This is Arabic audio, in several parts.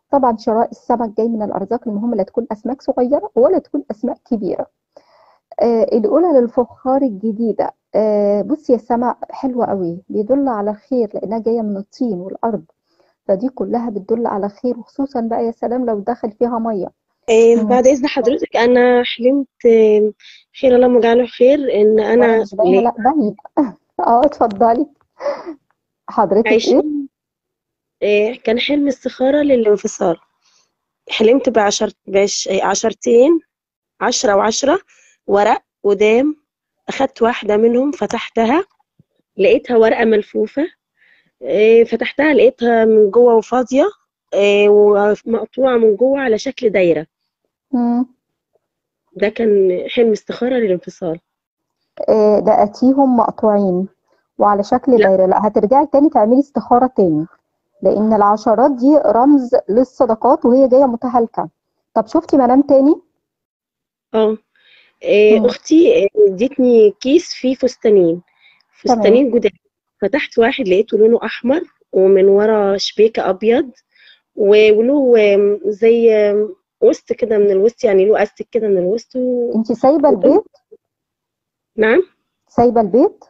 طبعا شراء السمك جاي من الأرزاق المهمة، لا تكون أسماك صغيرة ولا تكون أسماك كبيرة. الأولى للفخار الجديدة. بصي، السماء حلوة قوي، بيدل على خير لأنها جاية من الطين والأرض، فدي كلها بتدل على خير، وخصوصا بقى يا سلام لو دخل فيها مية. مم. بعد إذن حضرتك، أنا حلمت خير اللهم اجعله خير، إن وأنا أنا مش باينة، لأ باينة. اه اتفضلي. حضرتك ايه؟ عايشين. كان حلم استخارة للانفصال. حلمت عشرتين، 10 ورق قدام. أخدت واحدة منهم، فتحتها لقيتها ورقة ملفوفة. فتحتها لقيتها من جوه وفاضية، ومقطوعة من جوه على شكل دايرة. مم. ده كان حلم استخارة للانفصال. لقيتيهم مقطوعين وعلى شكل لا. دايرة؟ لا، هترجعي تاني تعملي استخارة تاني، لأن العشرات دي رمز للصداقات وهي جاية متهالكة. طب شفتي منام تاني؟ اه. مم. أختي ادتني كيس فيه فستانين، تمام. فستانين جداد. فتحت واحد لقيته لونه أحمر، ومن ورا شبيكة أبيض، وله زي وسط كده من الوسط، يعني له أستك كده من الوسط انتي سايبة وقدام. البيت؟ نعم. سايبة البيت؟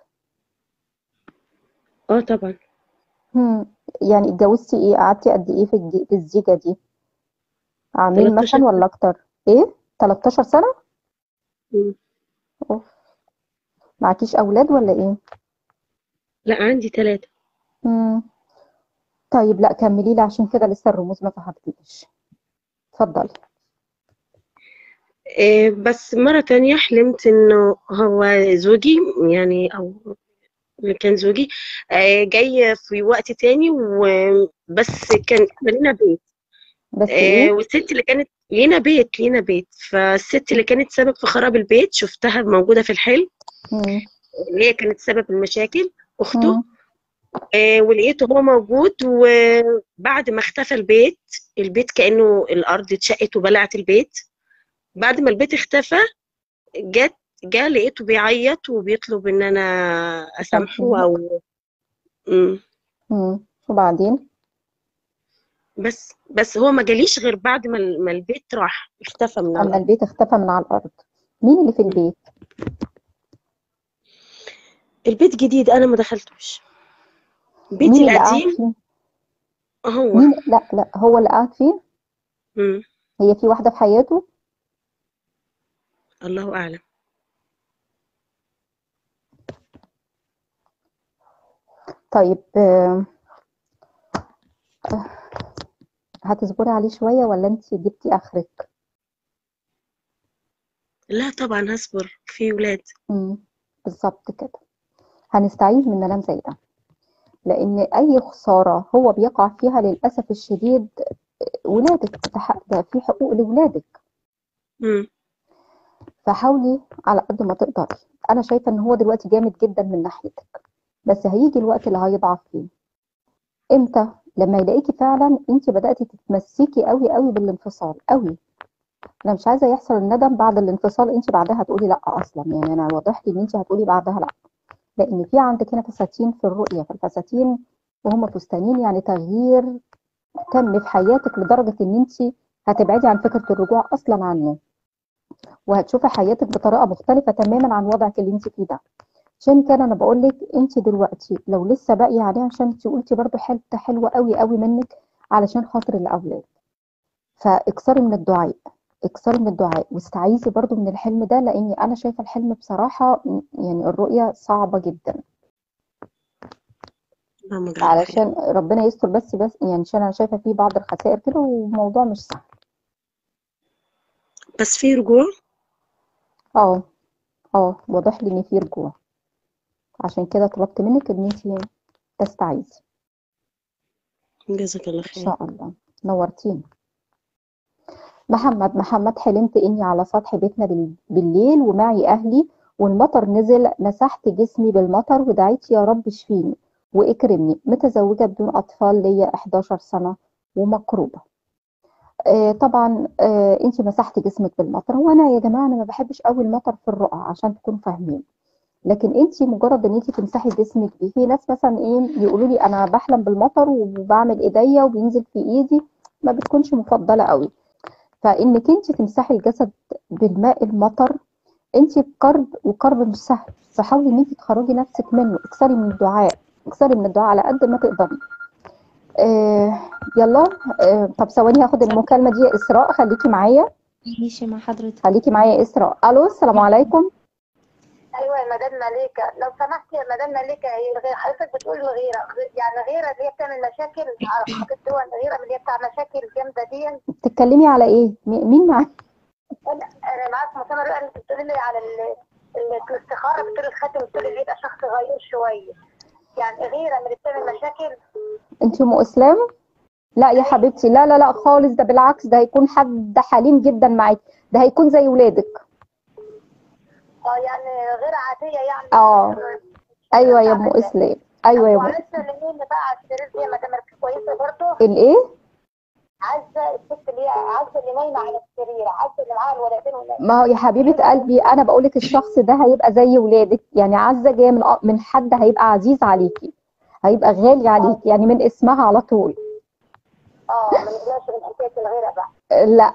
اه طبعا. مم. يعني اتجوزتي ايه؟ قعدتي قد ايه في الزيجة دي؟ عامين 13 مثلا ولا سنة. اكتر؟ ايه، 13 سنة؟ مم. اوف. معكيش اولاد ولا ايه؟ لا، عندي 3. مم. طيب لا، كملي لي عشان كده لسه الرموز ما فهمتنيش. اتفضلي. بس مرة تانية حلمت إنه هو زوجي، يعني أو اللي كان زوجي، جاي في وقت تاني، وبس كان لينا بيت. بس ايه؟ والست اللي كانت لينا بيت، فالست اللي كانت سبب في خراب البيت شفتها موجودة في الحلم، مم. اللي هي كانت سبب المشاكل، أخته. مم. ولقيته هو موجود، وبعد ما اختفى البيت كأنه الأرض اتشقت وبلعت البيت. بعد ما البيت اختفى، جت جه لقيته بيعيط وبيطلب ان انا اسامحه سامحينك. او. مم. وبعدين؟ بس هو ما جاليش غير بعد ما البيت راح اختفى من على اما الارض. البيت اختفى من على الارض. مين اللي في مم. البيت؟ البيت جديد، انا ما دخلتوش. بيتي مين اللي قاعد القديم. فيه؟ هو. مين؟ لا لا، هو اللي قاعد فيه؟ مم. هي في واحدة في حياته؟ الله اعلم. طيب، هتصبري عليه شوية ولا انت جبتي اخرك؟ لا طبعا هصبر، في ولاد. مم. بالظبط كده. هنستعيذ من منام زي ده، لان اي خسارة هو بيقع فيها للاسف الشديد ولادك، ده في حقوق لولادك. مم. فحاولي على قد ما تقدري. انا شايفة ان هو دلوقتي جامد جدا من ناحيتك، بس هيجي الوقت اللي هيضعف فيه. امتى؟ لما يلاقيكي فعلا انت بدأتي تتمسكي قوي قوي بالانفصال قوي. انا مش عايزه يحصل الندم بعد الانفصال، انت بعدها تقولي لا اصلا، يعني انا واضح لي ان انت هتقولي بعدها لا. لان في عندك هنا فساتين في الرؤيه، فالفساتين وهم فستانين يعني تغيير تم في حياتك لدرجه ان انت هتبعدي عن فكره الرجوع اصلا عنه، وهتشوفي حياتك بطريقه مختلفه تماما عن وضعك اللي انت فيه ده. عشان كده انا بقول لك انت دلوقتي لو لسه باقيه عليه، عشان انت قلتي برضو حته حلوه قوي قوي منك، علشان خاطر الاولاد، فاكثري من الدعاء. اكثري من الدعاء واستعيذي برضو من الحلم ده، لاني انا شايفه الحلم بصراحه يعني الرؤيه صعبه جدا. اللهم اجعله خير. علشان ربنا يستر، بس يعني عشان انا شايفه فيه بعض الخسائر كده والموضوع مش سهل. بس في رجوع. اه. اه واضح لي ان في رجوع، عشان كده طلبت منك ان انت تستعيذي. جزاك الله ان خير. شاء الله. نورتيني. محمد، حلمت إني على سطح بيتنا بالليل ومعي أهلي، والمطر نزل، مسحت جسمي بالمطر ودعيت يا رب اشفيني واكرمني. متزوجة بدون أطفال، ليا 11 سنة ومقروبة. طبعا انت مسحت جسمك بالمطر، وانا يا جماعة انا ما بحبش قوي المطر في الرؤى عشان تكونوا فاهمين. لكن انت مجرد ان انت تمسحي جسمك بيه، في ناس مثلا ايه يقولوا لي انا بحلم بالمطر وبعمل ايديا وبينزل في ايدي، ما بتكونش مفضله قوي. فانك انت تمسحي الجسد بالماء المطر، انت في كرب، وكرب مش سهل، فحاولي ان انت تخرجي نفسك منه. اكثري من الدعاء، اكثري من الدعاء على قد ما تقدري. آه يلا. طب ثواني هاخد المكالمه دي يا اسراء، خليكي معايا. ماشي مع حضرتك. خليكي معايا يا اسراء. الو، السلام عليكم. ايوه يا مدام مليكه، لو سمحتي يا مدام مليكه، هي حضرتك بتقول الغيره، يعني غيره اللي هي بتعمل مشاكل على خط الدول، الغيره اللي هي بتاع مشاكل جامده دي. بتتكلمي على ايه؟ مين معاك؟ انا معاك مسامه رؤى، انت بتقولي لي على الاستخاره، بتقولي الخاتم، بتقولي اللي يبقى شخص غيور شويه، يعني غيره اللي بتعمل مشاكل. انت ام اسلام؟ لا يا حبيبتي، لا لا لا خالص، ده بالعكس، ده هيكون حد حليم جدا معاكي، ده هيكون زي ولادك. يعني غيره عاديه يعني. ايوه يا ام اسلام، ايوه يا ام. وعايزه اللي بقى على السرير دي يا مدام كويسه برضه. الايه؟ عايزه الست اللي هي عايزه اللي نايمه على السرير، عايزه اللي معاها الولدين ما هو يا حبيبه قلبي، انا بقول لك الشخص ده هيبقى زي ولادك، يعني عزه جايه من حد هيبقى عزيز عليكي، هيبقى غالي عليكي، يعني من اسمها على طول. ما نقدرش من حكايه الغيره بقى. لا.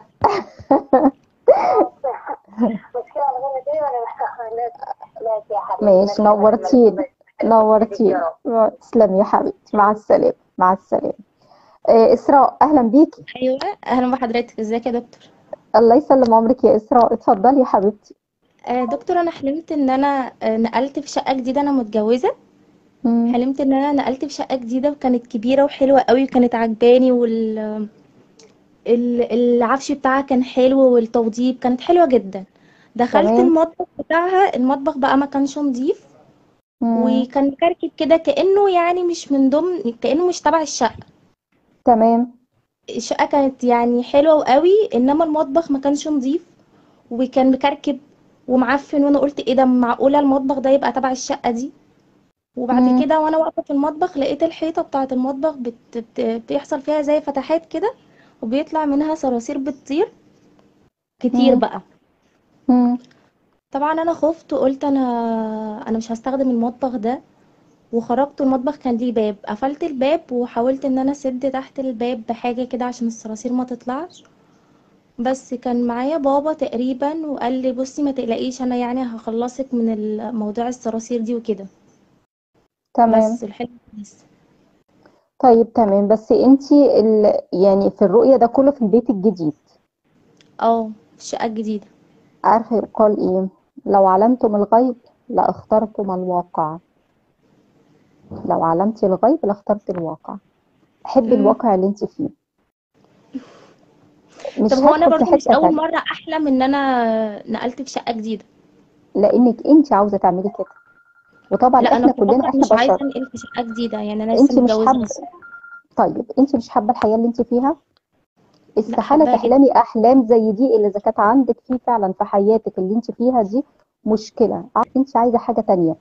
مشكله الغيره دي ولا ماشي يا حبيبتي. ماشي، نورتيني نورتيني. تسلمي يا حبيبتي، مع السلامه، مع السلامه. اسراء، اهلا بيكي. ايوه اهلا بحضرتك، ازيك يا دكتور؟ الله يسلم عمرك يا اسراء، اتفضلي يا حبيبتي. دكتور، انا حلمت ان انا نقلت في شقه جديده، انا متجوزه. مم. حلمت ان انا نقلت في شقه جديده وكانت كبيره وحلوه قوي وكانت عجباني، العفش بتاعها كان حلو والتوضيب كانت حلوه جدا. دخلت تمام. المطبخ بتاعها، المطبخ بقى ما كانش نظيف مم. وكان مكركب كده، كانه يعني مش من ضمن، كانه مش تبع الشقه. تمام. الشقه كانت يعني حلوه قوي، انما المطبخ ما كانش نظيف وكان مكركب ومعفن، وانا قلت ايه ده، معقوله المطبخ ده يبقى تبع الشقه دي؟ وبعد مم. كده وانا واقفه في المطبخ لقيت الحيطه بتاعه المطبخ بيحصل فيها زي فتحات كده، وبيطلع منها صراصير بتطير كتير مم. بقى. مم. طبعا انا خفت وقلت انا مش هستخدم المطبخ ده، وخرجت. المطبخ كان ليه باب، قفلت الباب وحاولت ان انا اسد تحت الباب بحاجه كده عشان الصراصير ما تطلعش. بس كان معايا بابا تقريبا وقال لي بصي ما تقلقيش، انا يعني هخلصك من موضوع الصراصير دي وكده. تمام. بس الحلم بس. طيب تمام، بس انتي يعني في الرؤية ده كله في البيت الجديد. اه، في الشقه الجديده. عارفة يقال ايه؟ لو علمتم الغيب لاخترتم الواقع. لو علمتي الغيب لاخترت الواقع. حبي امم الواقع اللي انتي فيه، طب مش هو انا هدخل في برضو مش حتة اول تانية. مره احلم ان انا نقلت في شقه جديده. لانك انتي عاوزة تعملي كده، وطبعا لا، انا احنا في الواقع كلنا احنا مش عايزه بشر. انقل في شقه جديده، يعني انا لسه انتي مش متجوزه حابة. اصلا. طيب انتي مش حابة الحياة اللي انتي فيها؟ لا، استحالة حباها جدا. تحلمي أحلام زي دي إلا إذا كانت عندك في فعلا في حياتك اللي انت فيها دي مشكلة، انت عايزة حاجة تانية.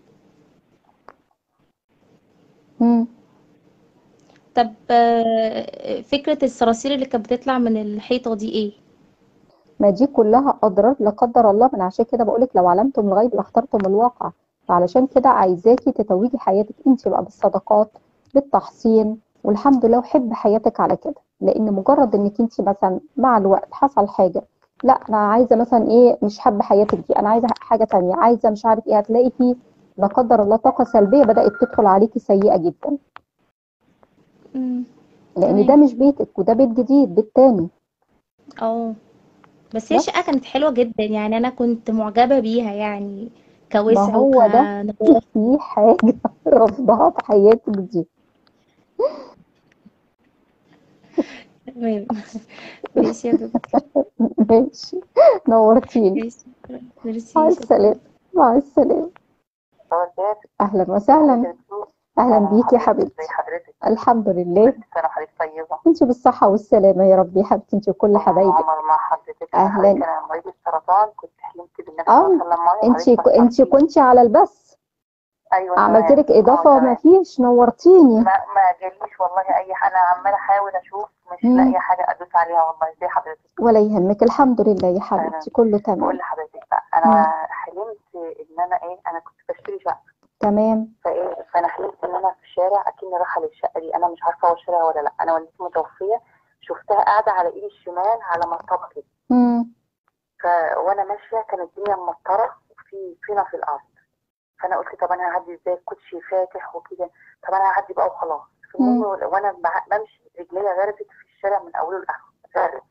مم. طب فكره الصراصير اللي كانت بتطلع من الحيطه دي ايه؟ ما دي كلها أضرار لا قدر الله، من عشان كده بقولك لو علمتم الغيب لاخترتم الواقع. فعلشان كده عايزاكي تتوجي حياتك انت بقى بالصدقات، بالتحصين، والحمد لله، وحب حياتك على كده. لأن مجرد انك انت مثلا مع الوقت حصل حاجة، لا أنا عايزة مثلا ايه، مش حابة حياتك دي، أنا عايزة حاجة تانية، عايزة مش عارف ايه، هتلاقي فيه لا قدر الله طاقة سلبية بدأت تدخل عليكي سيئة جدا. لأن ده تمام. مش بيتك، وده بيت جديد، بيت تاني. اه، بس هي الشقه بس كانت حلوه جدا، يعني انا كنت معجبه بيها يعني، ما كوسع هو ده وكنظافه. في حاجة رافضاها في حياتك دي. تمام. ماشي يا دكتور. ماشي، نورتيني. ماشي. مع ميرسي، شكرا. السلامة. مع السلامة. أهلا وسهلا. أهلا بيكي يا حبيبتي. الحمد لله. سنة حضرتك طيبة. انت بالصحة والسلامة يا رب يا حبيبتي، انت وكل حبايبك. عمر مع حضرتك. أهلا. أنا مريض السرطان، كنت حلمت بالنبي صلى الله عليه وسلم معايا انت وحضرتك انت بشرتيني. كنتي على البث. أيوة عملت تمام. لك إضافة ما تمام. فيش، نورتيني. ما جاليش والله أي حاجة، أنا عمالة أحاول أشوف مش مم. لاقية حاجة أدوس عليها والله زي حضرتك. ولا يهمك، الحمد لله يا حبيبتي، كله بقول تمام. لحضرتك بقى، مم. أنا حلمت إن أنا أنا كنت بشتري شقة. تمام. فانا حلمت ان انا في الشارع اكني رايحه للشقه دي، انا مش عارفه هو الشارع ولا لا، انا والدتي متوفيه. لقيتها قاعده على ايدي الشمال على مرتبه كده. وانا ماشيه كانت الدنيا ممطره وفي طينه في الارض. فانا قلت طب انا هعدي ازاي، الكوتشي فاتح وكده، طب انا هعدي بقى وخلاص. المهم وانا بمشي رجليا غرزت في الشارع من اوله لاخره غرزت.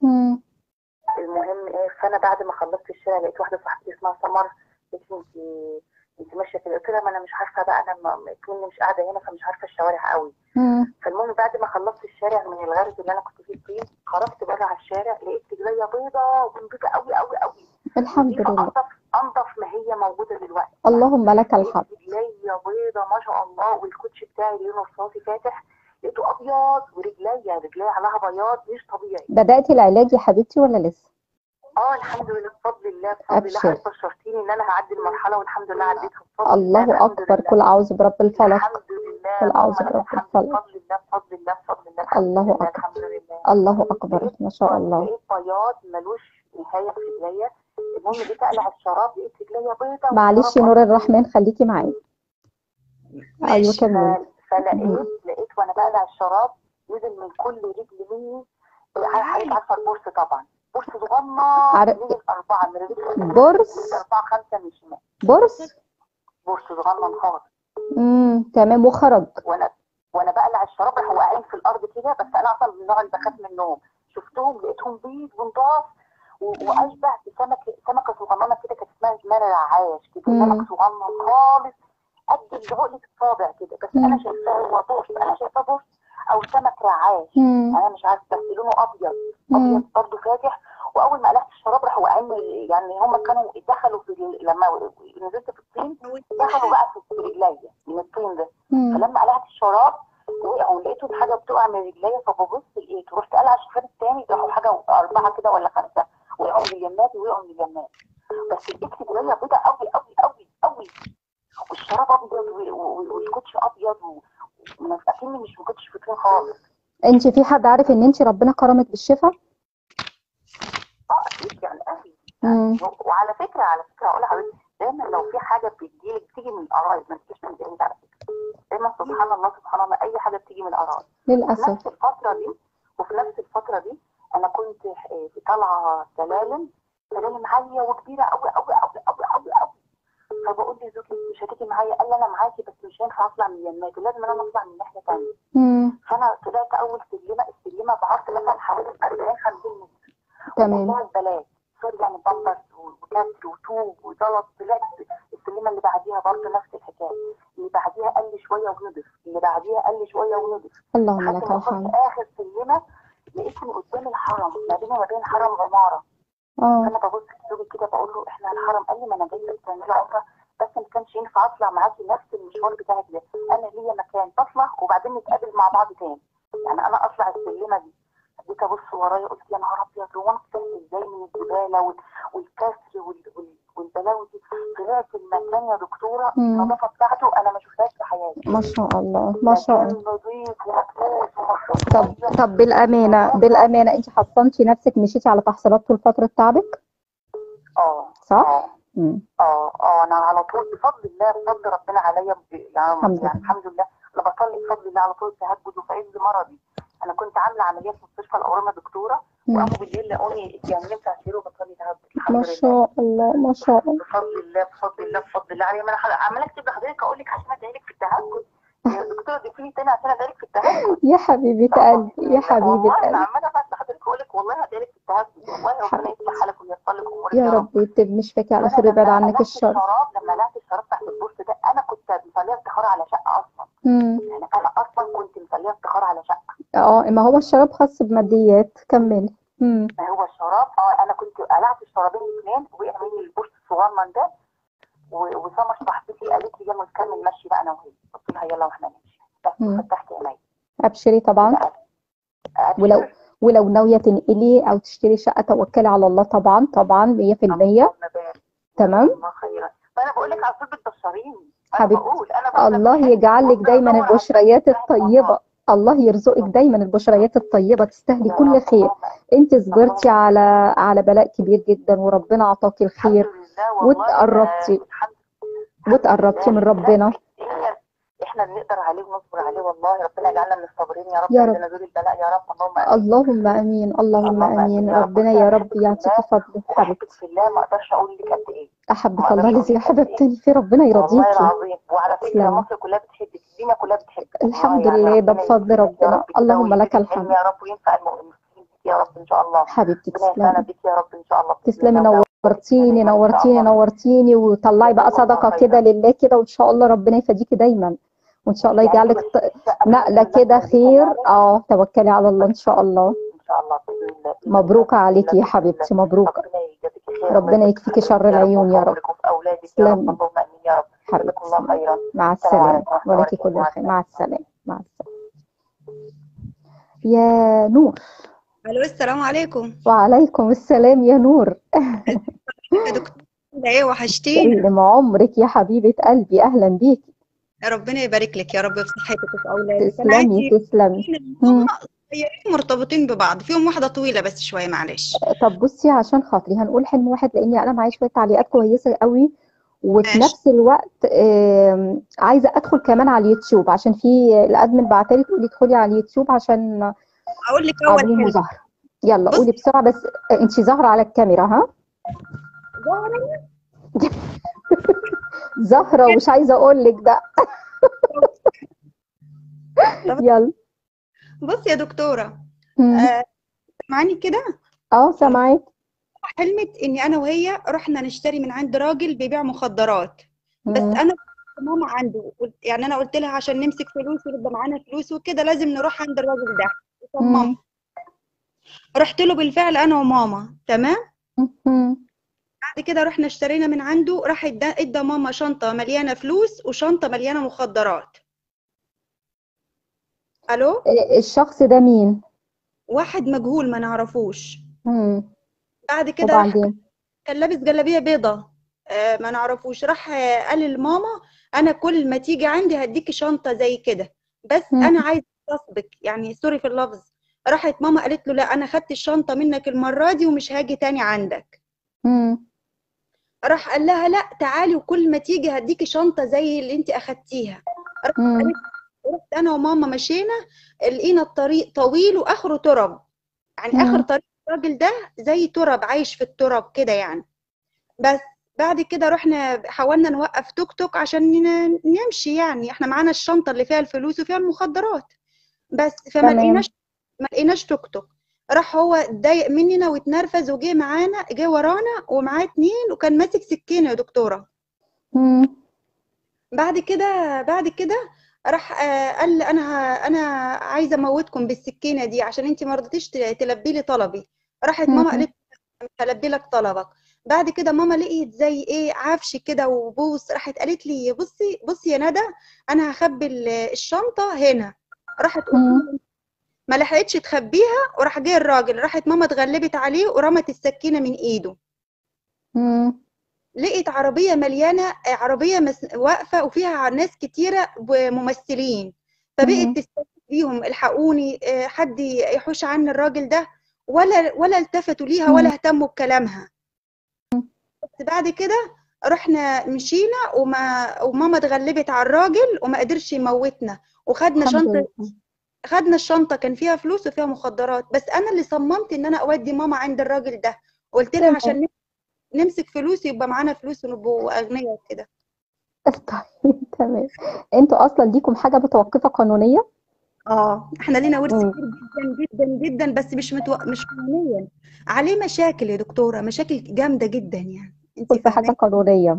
المهم ايه، فانا بعد ما خلصت الشارع لقيت واحده صاحبتي اسمها سمر قالت لي انت ماشيه كده، قلت لها ما انا مش عارفه بقى، انا كني مش قاعده هنا فمش عارفه الشوارع قوي. فالمهم بعد ما خلصت الشارع من الغرز اللي انا كنت فيه الطين، خرجت بره على الشارع لقيت رجليا بيضه ونضيفه قوي قوي قوي. الحمد لله. انضف ما هي موجوده دلوقتي. اللهم لك الحمد. رجليا بيضه ما شاء الله، والكوتش بتاعي لونه رصاصي فاتح لقيته ابيض، رجليا عليها بياض مش طبيعي. بدأتي العلاج يا حبيبتي ولا لسه؟ الحمد لله بفضل الله بفضل الله. حضرتك بشرتيني ان انا هعدي المرحله والحمد لله عديتها بفضل الله. الله اكبر. كل اعوذ برب الفلق. الحمد لله. كل اعوذ برب الفلق. بفضل الله بفضل الله بفضل الله. الله اكبر. الحمد لله. الله اكبر ما شاء الله. لقيت بياض ملوش نهايه في رجليا. المهم جيت اقلع الشراب لقيت رجليا بيضه. معلش يا نور الرحمن خليكي معايا. ايوه كملي. لقيت وانا بقلع الشراب نزل من كل رجل مني. عارفه البورس طبعا، بورس صغنن نزل 4 من رجلي. بورس 4-5 من الشمال. بورس صغنن خالص. تمام. وخرج وانا بقلع الشراب راحوا واقعين في الارض كده، بس انا اصلا من النوع اللي بخاف منهم. شفتهم لقيتهم بيض ونضاف واشبه بسمكه صغننه كده كانت اسمها جمال العاش كده. سمك صغنن خالص قد عقله الصابع كده، بس انا شايفاه هو بورس، انا شايفاه بورس او سمك رعاش. انا مش عارفه بس لونه ابيض برضه فاتح. واول ما قلعت الشراب راحوا واقعين، يعني هم كانوا دخلوا لما نزلت في الطين دخلوا بقى في رجليا من الطين ده. فلما قلعت الشراب وقعوا لقيتهم حاجه بتقع من رجليا، فببص لقيته رحت قلع الشراب الثاني راحوا حاجه 4 كده ولا 5 وقعوا من اليمات. بس لقيت رجليا بيضاء قوي قوي قوي قوي، والشراب ابيض والكوتش ابيض اكني مش كنتش في طين خالص. انت في حد عارف ان انت ربنا كرمك بالشفاء؟ اكيد يعني اهلي. وعلى فكره اقول لحضرتك دايما لو في حاجه بتيجي من القرايب ما تجيش من بعيد. على فكره دايما سبحان الله اي حاجه بتيجي من القرايب. للاسف. وفي نفس الفتره دي انا كنت طالعه سلالم عاليه وكبيره قوي قوي قوي قوي قوي قوي. فبقول لزوجي مش هتيجي معايا؟ قال لي انا معاكي بس مش هينفع اطلع من اليمات، لازم انا اطلع من ناحيه ثانيه. فانا طلعت اول السلمه بعرض مثلا حوالي 40-50 متر. تمام. وطلعت بلاط سوري يعني بامبرز وكسر وطوب وزلط. طلعت السلمه اللي بعديها برضه نفس الحكايه، اللي بعديها قل شويه ونضف، اللي بعديها قل شويه ونضف. اللهم لك الحمد. اخر سلمه لقيتني قدام الحرم، ما بيني وما بين حرم عماره. فانا ببص لزوجي كده بقول له احنا الحرم. قال لي ما انا جاي تعملي عمره بس ما كانش ينفع اطلع معاكي نفس المشوار بتاعك ده، انا ليا مكان بطلع وبعدين نتقابل مع بعض تاني. يعني انا اطلع السلمه دي. جيت ابص ورايا قلت يا نهار ابيض، هو انا طلعت ازاي من الزباله والكسر والبلاوي دي؟ طلعت المكان يا دكتوره النظافه بتاعته انا ما شفتهاش في حياتي. ما شاء الله ما شاء الله. نظيف ومكنوس طب بالامانه انت حصنتي نفسك مشيتي على تحصيلات طول فتره تعبك؟ صح؟ انا على طول بفضل الله بفضل ربنا عليا يعني الحمد لله. انا بصلي بفضل الله على طول التهجد وفي عز مرضي. انا كنت عامله عمليه في مستشفى الاورام دكتوره وقاموا بالليل لقوني يعني ينفع اسير وبصلي تهجد. ما شاء الله ما شاء الله. بفضل الله بفضل الله بفضل الله عليا. انا عماله اكتب لحضرتك اقول لك عشان ادعي لك في التهجد يا دكتوره، ضيفيني تاني عشان ادعي لك في التهجد. يا حبيبه قلبي يا حبيبه قلبي. انا عماله ابعت لحضرتك اقول لك والله هدعي لك في التهجد، والله ربنا يصلح حالك وييسر لك امورك يا رب ويكتب مشفاكي على خير ويبعد عنك الشر. لما قلعت الشراب تحت البورس ده انا كنت مصليه استخاره على شقه اصلا. يعني انا اصلا كنت مصليه استخاره على شقه. ما هو الشراب خاص بماديات. كملي. ما هو الشراب انا كنت قلعت الشرابين الاثنين وقع مني البورس الصغنن ده. وسمر صاحبتي قالت لي يلا نكمل مشي بقى انا وهي. قلت لها يلا واحنا نمشي بس فتحت عيني. ابشري طبعا. ولو ناويه تنقلي او تشتري شقه توكلي على الله طبعا 100%. تمام. فانا بقول لك على طب البشرين. حبيبتي الله يجعل لك دايما البشريات الطيبه، الله يرزقك دايما البشريات الطيبه، تستاهلي كل خير. انت صبرتي على بلاء كبير جدا وربنا اعطاكي الخير وتقربتي من ربنا. احنا نقدر عليه ونصبر عليه. والله ربنا يجعلنا من الصابرين يا رب يا عند رب. نزول البلاء يا رب. اللهم امين. اللهم امين، اللهم اللهم امين امين. يا رب. ربنا بصي يا انا رب بحبك في يعطيكي الله فضل وبحبك حبيبتي. في الله، ما اقدرش اقول لك قد ايه. احبك ما الله اقدرش الذي اقول لك قد ايه. احببتني في، ربنا والله يرضيكي. العظيم. وعلى فكره تسلمي. مصر كلها بتحبك، الدنيا كلها بتحبك والله. الحمد يعني لله، ده ربنا بفضل يكرمك يا ربنا. رب كده اللهم لك ويزيدك علم الحمد. يا رب، وينفع المسلمين بيك يا رب ان شاء الله. حبيبتي ربنا ينفعنا تسلمي. بيك يا رب ان شاء الله باذن تسلمي، الله. نورتيني دايما ان شاء نورتيني الله. نورتيني. وطلعي بقى جزاك الله صدقة كده خيرا. لله كده، وان شاء الله ربنا يفديكي دايما، وان شاء الله يعني يجعلك كده الشقه نقلة باذن الله كده كويسه خير. يعني. توكلي على الله ان شاء الله. ان شاء الله باذن الله باذن الله مبروك باذن الله عليكي يا باذن حبيبتي، الله. مبروك. ربنا يجازيك خير، الله ربنا يبارك في يكفيكي حضرتك شر يا رب، العيون وفي يا رب. عمرك وفي اولادك يا رب. تسلمي اللهم امين يا رب. جزاك حبيبتي. الله خيرا. مع السلام السلامة، عليكم ورحمه الله ولك وبركاته. كل مع خير. مع السلامه. السلامة، مع السلامة. يا نور. الو، السلام عليكم. وعليكم السلام يا نور. يا دكتور، عاملة ايه؟ وحشتينا. سلم عمرك يا حبيبة قلبي، أهلا بيكي. ربنا يبارك لك يا رب في صحتك وفي اولادك. انا تسلمي عندي تسلمي. هم صغيرين مرتبطين ببعض، فيهم واحده طويله بس شويه، معلش. طب بصي، عشان خاطري هنقول حلم واحد، لاني انا معايا شويه تعليقات كويسه قوي، وفي ماشي. نفس الوقت عايزه ادخل كمان على اليوتيوب، عشان في الادمن بعتلي تقولي ادخلي على اليوتيوب عشان اقول لك اول اعملي حلم. مظاهره. يلا بص، قولي بسرعه بس. انت ظاهره على الكاميرا ها؟ ظهري. ظاهره ومش عايزه اقول لك ده. طب يلا. بص يا دكتوره، مم. معاني كده. سامعاك. حلمت اني انا وهي رحنا نشتري من عند راجل بيبيع مخدرات، بس مم. انا ماما عنده، يعني انا قلت لها عشان نمسك فلوس ويبقى معانا فلوس وكده لازم نروح عند الراجل ده. مم. رحت له بالفعل انا وماما، تمام. مم. بعد كده رحنا اشترينا من عنده، راح ادى ماما شنطة مليانة فلوس وشنطة مليانة مخدرات. الو. الشخص ده مين؟ واحد مجهول ما نعرفوش. مم. بعد كده راح وبعدين؟ كان لابس جلابية بيضة، ما نعرفوش. راح قال لماما انا كل ما تيجي عندي هديكي شنطة زي كده، بس مم. انا عايز اغصبك، يعني سوري في اللفظ. راحت ماما قالت له لا، انا خدت الشنطة منك المرة دي ومش هاجي تاني عندك. مم. راح قال لها لا تعالي، وكل ما تيجي هديكي شنطة زي اللي انت اخدتيها. مم. رحت انا وماما مشينا، لقينا الطريق طويل واخره تراب، يعني اخر مم. طريق الراجل ده زي تراب، عايش في التراب كده يعني. بس بعد كده رحنا حاولنا نوقف توك توك عشان نمشي، يعني احنا معانا الشنطة اللي فيها الفلوس وفيها المخدرات، بس فما تمام. لقيناش توك توك. راح هو اتضايق مننا واتنرفز وجه معانا، جه ورانا ومعاه 2 وكان ماسك سكينة يا دكتورة. مم. بعد كده راح قال لي انا عايزه اموتكم بالسكينه دي عشان انت ما رضيتيش تلبي لي طلبي. راحت ماما مم. قالت مش هلبي لك طلبك. بعد كده ماما لقيت زي ايه عفش كده وبوس، راحت قالت لي بصي بصي يا ندى، انا هخبي الشنطه هنا. راحت مم. ما لحقتش تخبيها، وراح جه الراجل، راحت ماما اتغلبت عليه ورمت السكينه من ايده. مم. لقيت عربية مليانة، عربية واقفة وفيها ناس كتيرة ممثلين، فبقت مم. تستغيث بيهم الحقوني، حد يحوش عن الراجل ده، ولا التفتوا ليها ولا اهتموا بكلامها. بس بعد كده رحنا مشينا وماما اتغلبت على الراجل وما قدرش يموتنا، وخدنا الحمد شنطة. لله. خدنا الشنطة كان فيها فلوس وفيها مخدرات، بس أنا اللي صممت إن أنا أودي ماما عند الراجل ده، قلت لها تمام. عشان نمسك فلوس يبقى معانا فلوس ونبقوا أغنياء وكده. طيب تمام. انتوا اصلا ليكم حاجه متوقفه قانونيه؟ احنا لينا ورث مم. كبير جدا جدا جدا، بس مش قانونيا، عليه مشاكل يا دكتورة، مشاكل جامدة جدا، يعني انت كل في حاجه فاهمة. قانونيه.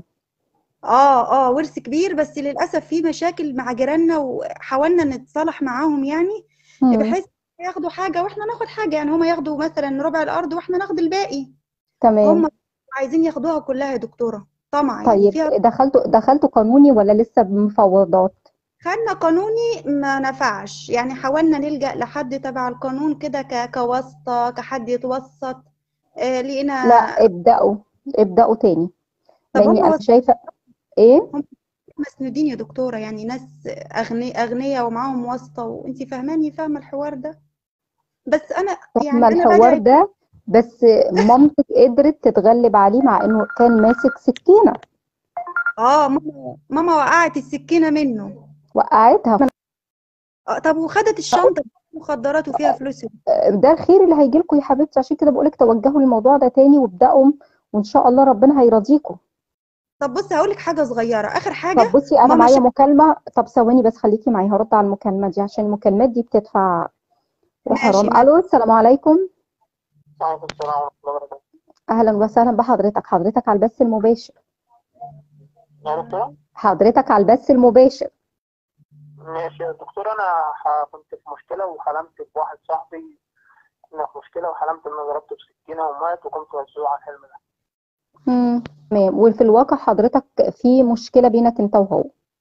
ورث كبير، بس للأسف في مشاكل مع جيراننا وحاولنا نتصالح معاهم، يعني مم. بحيث ياخدوا حاجة واحنا ناخد حاجة، يعني هما ياخدوا مثلا ربع الأرض واحنا ناخد الباقي. تمام. هم عايزين ياخدوها كلها يا دكتورة، طمع يعني طيب فيها. دخلتوا قانوني ولا لسه بمفاوضات؟ خدنا قانوني ما نفعش، يعني حاولنا نلجأ لحد تبع القانون كده كواسطة، كحد يتوسط، لقينا. لا، ابدأوا تاني، طب لاني هم انا شايفه ايه. هم مسنودين يا دكتورة، يعني ناس أغنياء ومعاهم واسطة، وانتي فاهمة الحوار ده، بس أنا فاهمه يعني أنا الحوار بدعي. ده، بس مامتك قدرت تتغلب عليه مع انه كان ماسك سكينه. ماما وقعت السكينة منه. وقعتها. طب وخدت الشنطة مخدرات وفيها فلوس. ده الخير اللي هيجي لكم يا حبيبتي، عشان كده بقولك توجهوا للموضوع ده تاني وابدأوا، وإن شاء الله ربنا هيرضيكم. طب بصي هقول لك حاجة صغيرة، آخر طب حاجة بصي أنا ماما معايا مكالمة، طب ثواني بس خليكي معايا، هرد على المكالمة دي عشان المكالمات دي بتدفع وحرام. ماشي. ألو، السلام عليكم. وعليكم السلام ورحمة الله وبركاته. أهلا وسهلا بحضرتك، حضرتك على البث المباشر. يا دكتورة؟ حضرتك على البث المباشر. ماشي يا دكتورة، أنا كنت في مشكلة وحلمت بواحد صاحبي، كنا في مشكلة وحلمت إن أنا ضربته بسكينة ومات، وكنت مسجوع على الحلم ده. تمام. وفي الواقع حضرتك في مشكلة بينك أنت وهو؟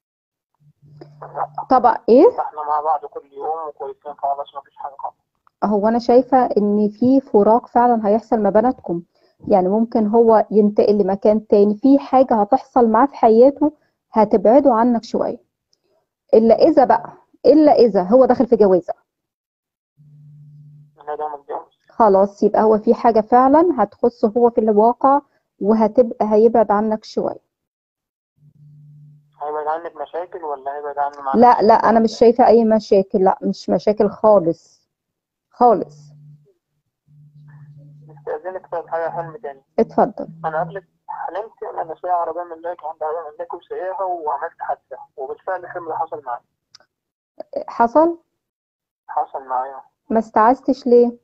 طبعا إيه؟ إحنا مع بعض كل يوم وكويسين خالص، مفيش حاجة خالص. هو أنا شايفة إن في فراق فعلا هيحصل ما بينكم، يعني ممكن هو ينتقل لمكان تاني، في حاجة هتحصل معاه في حياته هتبعده عنك شوية، إلا إذا هو داخل في جوازة. أنا ده متجوز. خلاص، يبقى هو في حاجة فعلا هتخصه هو في الواقع، وهتبقى هيبعد عنك شوية. هيبعد عنك مشاكل ولا هيبعد عني مع لا نفسي لا، ولا أنا إيه؟ مش شايفة أي مشاكل، لا مش مشاكل خالص خالص. مستأذنك طيب حاجة حلم تاني. اتفضل. أنا قبل حلمت إن أنا سايق عربية ملاك عند عربية ملاك وسايقها وعملت حادثة، وبالفعل الحلم ده حصل معايا. حصل معايا. ما استعذتش ليه؟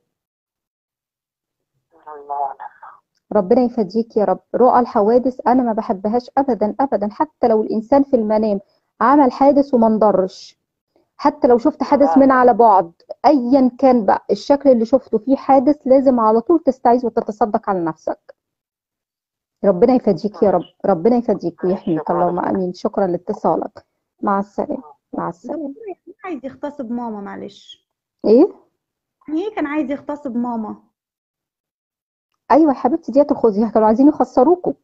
الله أعلم. ربنا يفديك يا رب. رؤى الحوادث أنا ما بحبهاش أبدا أبدا، حتى لو الإنسان في المنام عمل حادث وما انضرش، حتى لو شفت حادث من على بعد، أيا كان بقى الشكل اللي شفته فيه حادث، لازم على طول تستعيذ وتتصدق على نفسك. ربنا يفديك يا رب، ربنا يفديك ويحميك، اللهم آمين. شكرا لاتصالك، مع السلامة. مع السلامة. دكتور يعني عايز يغتصب ماما، معلش. إيه؟ يعني ايه كان عايز يغتصب ماما؟ أيوة يا حبيبتي، دي تخوذيها، كانوا عايزين يخسروكوا.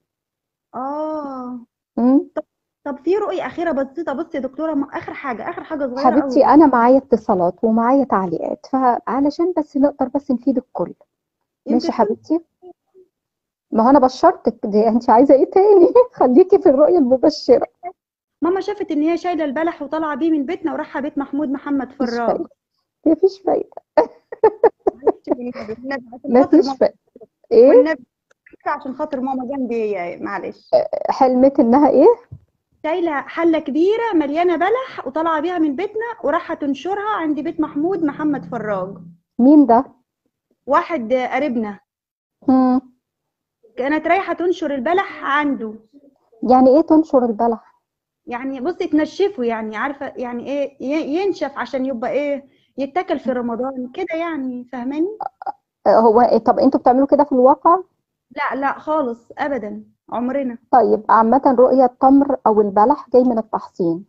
امم طب في رؤية أخيرة بسيطة، بصي يا دكتورة، آخر حاجة صغيرة حبيبتي، أوي. أنا معايا اتصالات ومعايا تعليقات، فعلشان بس نقدر بس نفيد الكل. ماشي يمكن يا حبيبتي، ما هو أنا بشرتك دي، أنت عايزة إيه تاني؟ خليكي في الرؤية المبشرة. ماما شافت إن هي شايلة البلح وطالعة بيه من بيتنا ورايحة بيت محمود محمد مفيش فراج. فايدة، مفيش فايدة، معلش والنبي عشان خاطر مفيش ماما، فايدة. إيه؟ والنبي عشان خاطر ماما جنبي، معلش. حلمت إنها إيه؟ شايلة حلة كبيرة مليانة بلح وطالعة بيها من بيتنا ورايحة تنشرها عند بيت محمود محمد فراج، مين ده؟ واحد قريبنا. مم. كانت رايحة تنشر البلح عنده. يعني إيه تنشر البلح؟ يعني بصي تنشفه، يعني عارفة يعني ايه، ينشف عشان يبقى ايه، يتاكل في رمضان كده، يعني فاهماني؟ هو إيه؟ طب أنتوا بتعملوا كده في الواقع؟ لا لا خالص ابدا، عمرنا. طيب، عامة رؤية التمر أو البلح جاي من التحصين،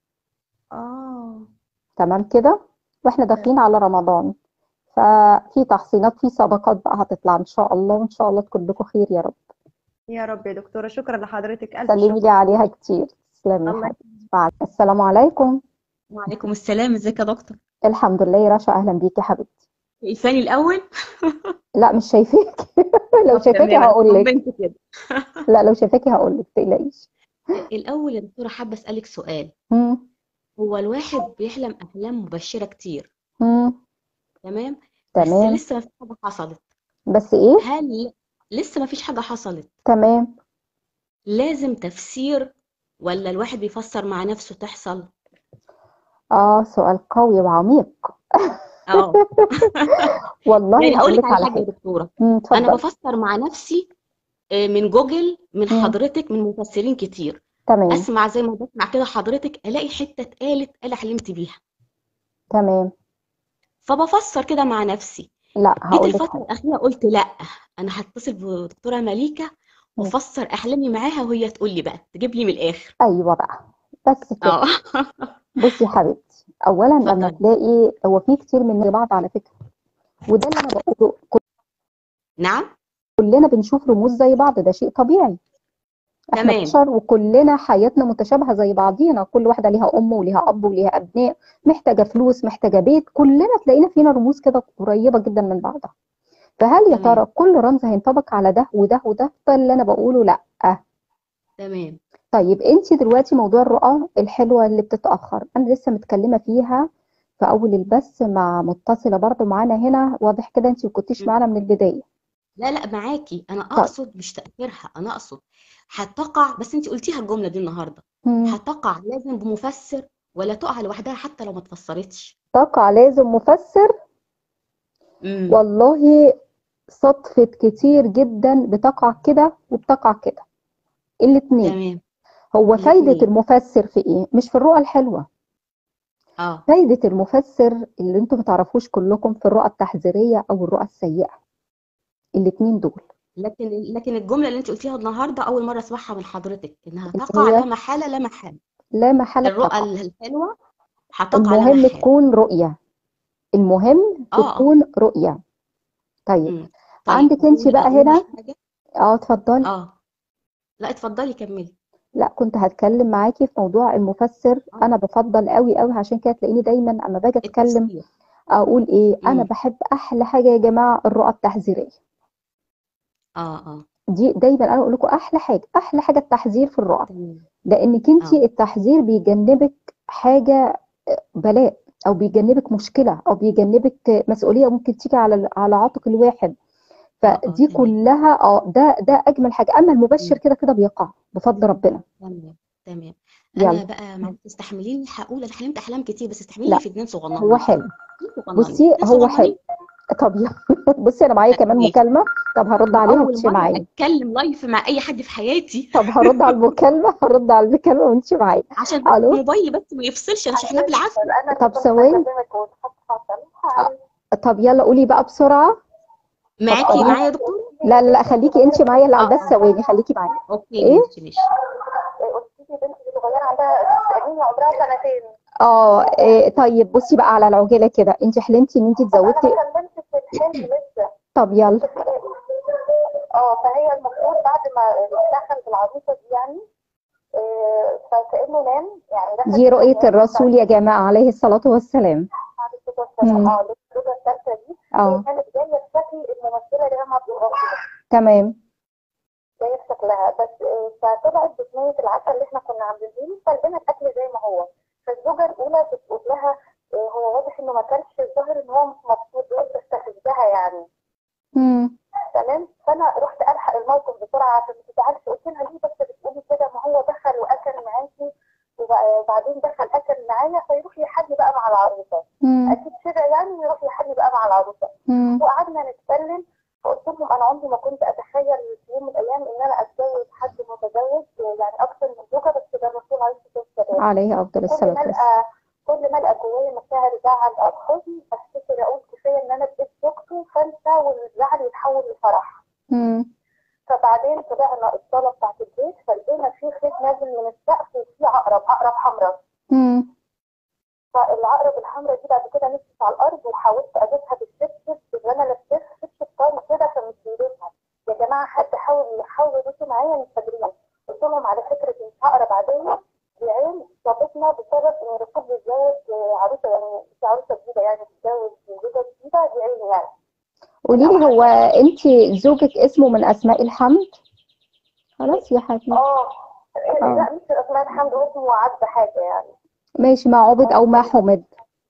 اه تمام كده؟ وإحنا داخلين على رمضان، ففي تحصينات، في صدقات بقى هتطلع إن شاء الله، وإن شاء الله تكون لكم خير يا رب. يا رب يا دكتورة، شكرا لحضرتك، ألف سلمي لي شكر. عليها كتير. تسلمي يا الله حبيبتي. السلام عليكم. وعليكم السلام، ازيك يا دكتور؟ الحمد لله يا رشا، أهلا بيكي يا حبيبتي. شايفاني الأول؟ لا مش شايفاكي. لو طب شايفاكي تمام، أنا هقول لك. طمنت كده. لا لو شايفاكي هقول لك، تقلقيش. الأول يا دكتورة حابة أسألك سؤال. مم. هو الواحد بيحلم أحلام مبشرة كتير، مم. تمام؟ بس تمام. لسه ما فيش حاجة حصلت. بس إيه؟ هل لسه ما فيش حاجة حصلت تمام. لازم تفسير، ولا الواحد بيفسر مع نفسه تحصل؟ سؤال قوي وعميق. اه والله يعني هقول هقول لك لك على على حاجة يا حاجة. دكتورة. أنا اتفضل. بفسر مع نفسي من جوجل، من مم. حضرتك، من مفسرين كتير. تمام. أسمع زي ما بسمع كده حضرتك، ألاقي حتة اتقالت أنا حلمت بيها، تمام. فبفسر كده مع نفسي. لا جيت هقول لك الفترة حاجة. الأخيرة قلت لأ، أنا هتصل بدكتورة مليكة مم. وأفسر أحلامي معاها، وهي تقول لي بقى، تجيب لي من الآخر. أيوة بقى، بس كده. اه بصي يا حبيبتي، أولا لما اتفضلي. تلاقي، هو في كتير من بعض على فكرة، وده اللي أنا بقوله، نعم. كلنا بنشوف رموز زي بعض، ده شيء طبيعي. احنا تمام. بشر وكلنا حياتنا متشابهة زي بعضينا، كل واحدة ليها أم وليها أب وليها أبناء، محتاجة فلوس، محتاجة بيت، كلنا تلاقينا فينا رموز كده قريبة جدا من بعضها. فهل يا تمام. ترى كل رمز هينطبق على ده وده وده؟ ده اللي أنا بقوله لأ. تمام. طيب انت دلوقتي موضوع الرؤى الحلوة اللي بتتأخر انا لسه متكلمة فيها في اول البث مع متصلة برضو معانا هنا، واضح كده انت ما كنتيش مم. معانا من البداية. لا لا معاكي، انا طيب. اقصد مش تأثيرها، انا اقصد هتقع، بس انت قلتيها الجملة دي النهاردة، هتقع لازم بمفسر ولا تقع لوحدها حتى لو ما اتفسرتش؟ تقع لازم مفسر. امم والله صدفة كتير جدا بتقع كده وبتقع كده الاتنين. تمام. هو فايدة الاثنين. المفسر في ايه؟ مش في الرؤى الحلوة. اه فايدة المفسر اللي انتم متعرفوش كلكم في الرؤى التحذيرية او الرؤى السيئة، الاتنين دول. لكن الجملة اللي انت قلتيها النهاردة اول مرة اسمعها من حضرتك، انها اللي تقع هي لا محالة لا محالة. لا محالة الرؤى بتقع. الحلوة هتقع لا المهم محالة. تكون رؤية. المهم اه. تكون رؤية. طيب. امم طيب عندك انت بقى اقول هنا. حاجة. اتفضلي. اه لا اتفضلي كملي. لا كنت هتكلم معاكي في موضوع المفسر. اه انا بفضل قوي قوي، عشان كده تلاقيني دايما اما باجي اتكلم التفسير. اقول ايه، انا امم بحب احلى حاجه يا جماعه الرؤى التحذيريه. اه دي دايما انا اقول لكم احلى حاجه، احلى حاجه التحذير في الرؤى. تمام. لانك انت اه التحذير بيجنبك حاجه، بلاء، او بيجنبك مشكله، او بيجنبك مسؤوليه ممكن تيجي على عاتق الواحد. فدي تمام. كلها ده اجمل حاجه. اما المبشر مم. كده كده بيقع بفضل ربنا. تمام تمام. يلا. انا بقى معلش استحمليني، هقول انا حلمت احلام كتير، بس استحمليني لا في اتنين هو صغننين كده. حلو. اتنين صغننين، بصي اتنين هو حلو. صغننين. طب يلا. بصي انا معايا كمان ماشي. مكالمه. طب هرد انا عليها اول وانتي مره معايا. اتكلم لايف مع اي حد في حياتي. طب هرد على المكالمه، هرد على المكالمه وانتي معايا. عشان بس الو. موبايلي بس ما يفصلش، انا شحناه بالعافيه. انا اللي طب كنت ثواني. بكلمك واتحط. طب يلا قولي بقى بسرعه. معاكي اتفضلي. معايا يا دكتور. لا لا لا، خليكي انتي معايا اللي على اه البث، ثواني خليكي معايا. اوكي ايه. ماشي ماشي. قلت لي بنتي صغيره عندها تقريبا عمرها سنتين. إيه طيب بصي بقى على العجاله كده، انتي حلمتي ان انتي طب انا اتزوجتي. ما كملتش الحلم لسه. طب يلا. فهي المفروض بعد ما دخل بالعروسه دي يعني فكانه نام يعني دخل دي رؤيه نام الرسول يا جماعه عليه الصلاه والسلام. بعد كده السلام. مم. الزوجه الثالثه دي هي كانت جايه بشكل الممثله اللي انا تمام. جايه بشكلها بس فطلعت بصينيه العشاء اللي احنا كنا عاملينه فلقينا الاكل زي ما هو. فالزوجه الاولى بتقول لها هو واضح انه ما كانش الظاهر ان هو مش مبسوط بيستفزها يعني. مم. تمام. فانا رحت الحق الموقف بسرعه عشان ما تزعلش. قلت لها ليه بس بتقولي كده، ما هو دخل واكل معاكي وبعدين دخل اكل معايا فيروح يحلي بقى مع العروسه. مم. اكيد كده يعني يروح يحلي بقى مع العروسه. مم. وقعدنا نتكلم. فقلت لهم انا عمري ما كنت اتخيل في يوم من الايام ان انا اتجوز حد متزوج يعني اكثر من زوجه، بس ده الرسول عليه الصلاه والسلام. عليه افضل الصلاه والسلام. كل ما القى جوايا مشاعر زعل او حزن افتكر اقول كفايه ان انا بقيت زوجته فانسى والزعل يتحول لفرح. مم. فبعدين طلعنا الصاله بتاعت البيت فلقينا في خيط نازل من السقف وفي عقرب حمراء. مم. فالعقرب الحمراء دي بعد كده نزلت على الارض وحاولت اجيبها بالشبشب وانا لبست شبشب طاري كده فمش بيدوسها. يا جماعه حد حاول يدوسوا معايا مش قادرين. قلت لهم على فكره دي مش عقرب عاديه، دي عين صابتنا بسبب ان الرسول بيتجوز عروسه يعني في عروسه جديده يعني بتتجوز زوجه جديده دي عين يعني. قولي لي هو انت زوجك اسمه من اسماء الحمد؟ خلاص يا حبيبي. لا مش اسماء الحمد، اسمه عبد حاجه يعني. ماشي، مع عبد او مع حمد.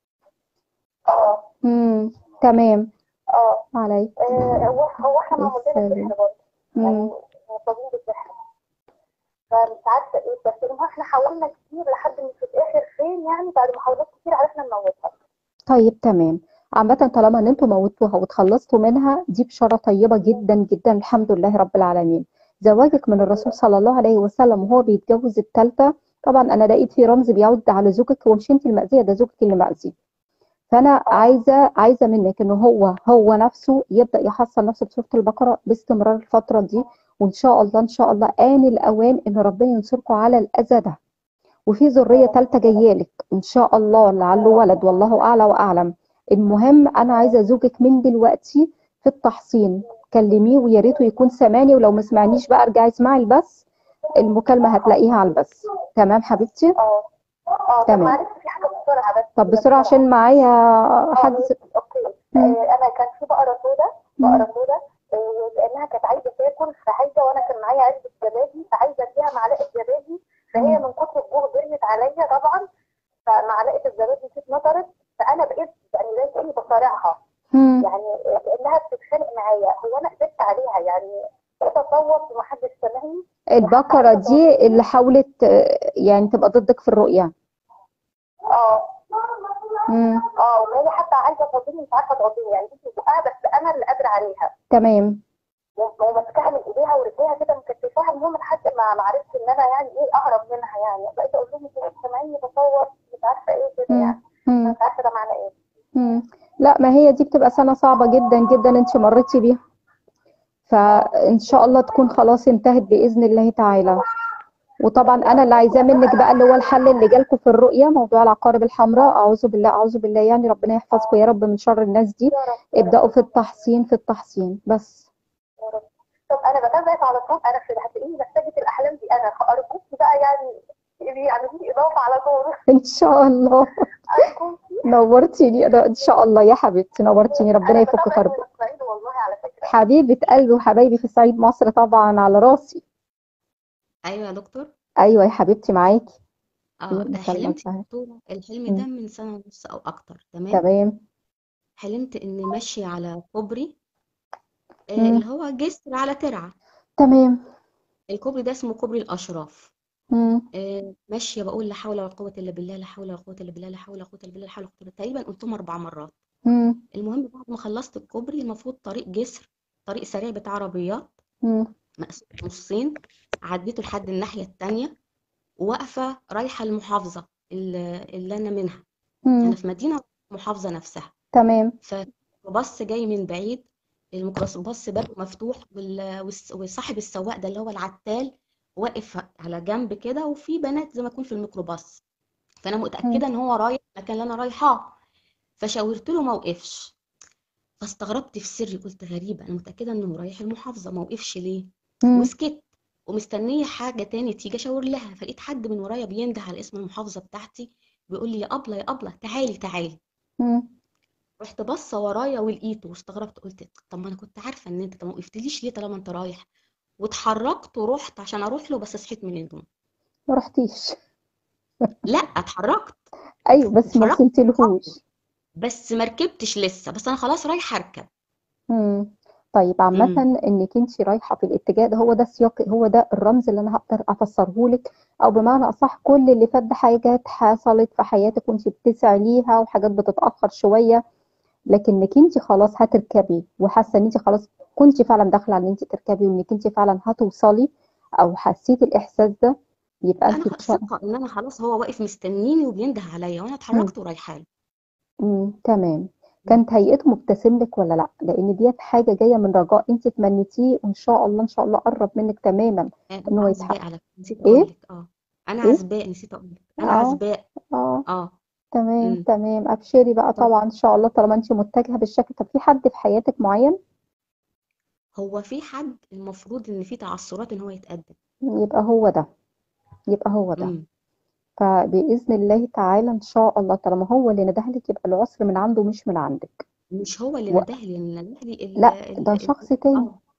تمام. علي. هو احنا معمول لنا سحر برضه يعني مصابين بالسحر. فمش عارفه ايه بس احنا حاولنا كتير لحد ما في الاخر فين يعني بعد محاولات كتير عرفنا نموتها. طيب تمام. عامة طالما ان انتوا موتوها وتخلصتوا منها دي بشارة طيبة جدا جدا، الحمد لله رب العالمين. زواجك من الرسول صلى الله عليه وسلم وهو بيتجوز الثالثة، طبعا انا لقيت في رمز بيعود على زوجك، ومش انت المأذية ده زوجك اللي مأذي. فانا عايزة منك ان هو نفسه يبدأ يحصل نفسه بسورة البقرة باستمرار الفترة دي، وان شاء الله ان شاء الله آن الاوان ان ربنا ينصركم على الاذى ده. وفي ذرية ثالثة جايه لك ان شاء الله، لعله ولد والله اعلى واعلم. المهم انا عايزه زوجك من دلوقتي في التحصين، كلميه ويا ريته يكون سامعني، ولو ما سمعنيش بقى ارجعي اسمعي البث، المكالمه هتلاقيها على البث. تمام حبيبتي. تمام. في حاجه بسرعه بس. طب بسرعه عشان معايا حد. اوكي. انا كان في بقره سودا لانها كانت عايزه تاكل فعايزه، وانا كان معايا علبه زبادي فعايزه اديها معلقه زبادي معايا، هو انا قدرت عليها يعني، بقيت اصوت ومحدش سامعني. البقرة دي اللي حاولت يعني تبقى ضدك في الرؤية. اه امم وهي حتى عايزه تغضبني، مش عارفه تغضبني يعني، بنتي بتوقعها بس انا اللي قادره عليها، تمام. وماسكاها من ايديها ورجليها كده مكتفاها، المهم لحد ما عرفت ان انا يعني ايه اهرب منها يعني، بقيت اقول لهم انتوا مش سامعيني بصوت مش عارفه ايه كده يعني، امم مش عارفه ده معناه ايه. لا، ما هي دي بتبقى سنة صعبة جدا جدا انت مريتي بيها، فان شاء الله تكون خلاص انتهت بإذن الله تعالى. وطبعا انا اللي عايزاه منك بقى اللي هو الحل اللي جالكم في الرؤية، موضوع العقارب الحمراء، اعوذ بالله اعوذ بالله، يعني ربنا يحفظكم يا رب من شر الناس دي. يا رب يا ابدأوا رب في التحصين في التحصين بس. يا رب. طب انا بتابعك على طول، انا في هتلاقيني بستجد الاحلام دي، انا ارجوكي بقى يعني دي اضافه على طول. ان شاء الله. ارجوكي. نورتيني ان شاء الله يا حبيبتي، نورتيني، ربنا انا يفك بتابعك كربك. من الصعيد والله على فكره. حبيبة قلبي وحبايبي في الصعيد مصر طبعا على راسي. ايوه يا دكتور. ايوه يا حبيبتي معاكي. حلمت يا دكتورة الحلم ده مم. من سنة ونص او اكتر. تمام. تمام. حلمت اني ماشية على كوبري، مم. اللي هو جسر على ترعة. تمام. الكوبري ده اسمه كوبري الاشراف. مم. ماشية بقول لا حول ولا قوة الا بالله، لا حول ولا قوة الا بالله، لا حول ولا قوة الا بالله، لا حول ولا قوة إلا بالله. تقريبا قلتهم 4 مرات. مم. المهم بعد ما خلصت الكوبري، المفروض طريق جسر، طريق سريع بتاع عربيات، مم. مقسوم نصين. عديته لحد الناحية التانية، وواقفة رايحة المحافظة اللي أنا منها. أنا مم. في مدينة محافظة نفسها. تمام. فباص جاي من بعيد، الميكروباص بابه مفتوح، وصاحب السواق ده اللي هو العتال واقف على جنب كده، وفي بنات زي ما يكون في الميكروباص. فأنا مم. متأكدة إن هو رايح المكان اللي أنا رايحاه. فشاورت له ما وقفش. فاستغربت في سري، قلت غريبة، أنا متأكدة إنه رايح المحافظة، ما وقفش ليه؟ مم. وسكت، ومستنية حاجة تاني تيجي أشاور لها. فلقيت حد من ورايا بينده على اسم المحافظة بتاعتي، بيقول لي يا أبلة يا أبلة، تعالي تعالي. مم. رحت باصة ورايا ولقيته، واستغربت، قلت طب ما أنا كنت عارفة إن أنت، طب ما وقفتليش ليه طالما أنت رايح؟ واتحركت ورحت عشان أروح له، بس صحيت من النوم. ما رحتيش. لا اتحركت. ايوه بس ما اتحركت وصلتلهوش. بس ما ركبتش لسه، بس أنا خلاص رايحة أركب. مم. طيب عامة امم انك انت رايحة في الاتجاه ده، هو ده السياق، هو ده الرمز اللي انا هقدر افسره لك، او بمعنى اصح كل اللي فات ده حاجات حصلت في حياتك وانت بتسعي ليها، وحاجات بتتأخر شوية، لكنك انت خلاص هتركبي، وحاسة ان انت خلاص كنت فعلا داخلة على ان انت تركبي، وانك انت فعلا هتوصلي، او حسيتي الاحساس ده، يبقى لا أنا انت ان شاء الله. ثقة إن أنا خلاص هو واقف مستنيني وبينده عليا، وأنا مم. اتحركت ورايحة له. تمام. كانت هيئته مبتسم لك ولا لا؟ لان ديت حاجة جاية من رجاء انت تمنيتيه، وان شاء الله ان شاء الله قرب منك تماما انا ان هو عزباء، يتحقق. على فكرة نسيت اقول ايه؟ لك. انا ايه؟ عزباء، نسيت اقول لك انا اه. عزباء. اه. اه. تمام امم تمام، ابشري بقى طب طبعا ان شاء الله طالما انت متجهة بالشكل. طب في حد في حياتك معين؟ هو في حد المفروض ان في تعثرات ان هو يتقدم. يبقى هو ده، يبقى هو ده. امم فبإذن الله تعالى إن شاء الله طالما هو اللي ندهلك، يبقى العسر من عنده مش من عندك. مش هو اللي و... ندهلي، اللي ندهلي لا، ده شخص تاني. اه.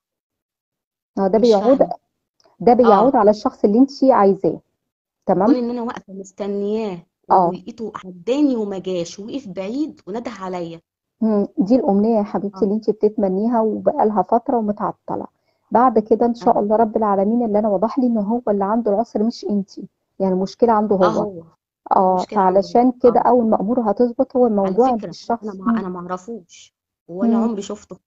ده مش بيعود، فاهمه. ده بيعود اه، على الشخص اللي انت عايزاه. كون تمام. ان انا واقفه مستنياه اه. ولقيته عداني وما جاش، وقف بعيد ونده عليا. دي الأمنية يا حبيبتي اه. اللي انت بتتمنيها وبقالها فترة ومتعطلة. بعد كده إن شاء اه. الله رب العالمين اللي أنا وضح لي إن هو اللي عنده العسر مش انت، يعني المشكلة عنده هو. هو المشكله عنده. فعلشان كده اه. أول ما أموره هتظبط، هو على الموضوع فكره انا الشخص. انا ما اعرفوش ولا مم. عمري شفته.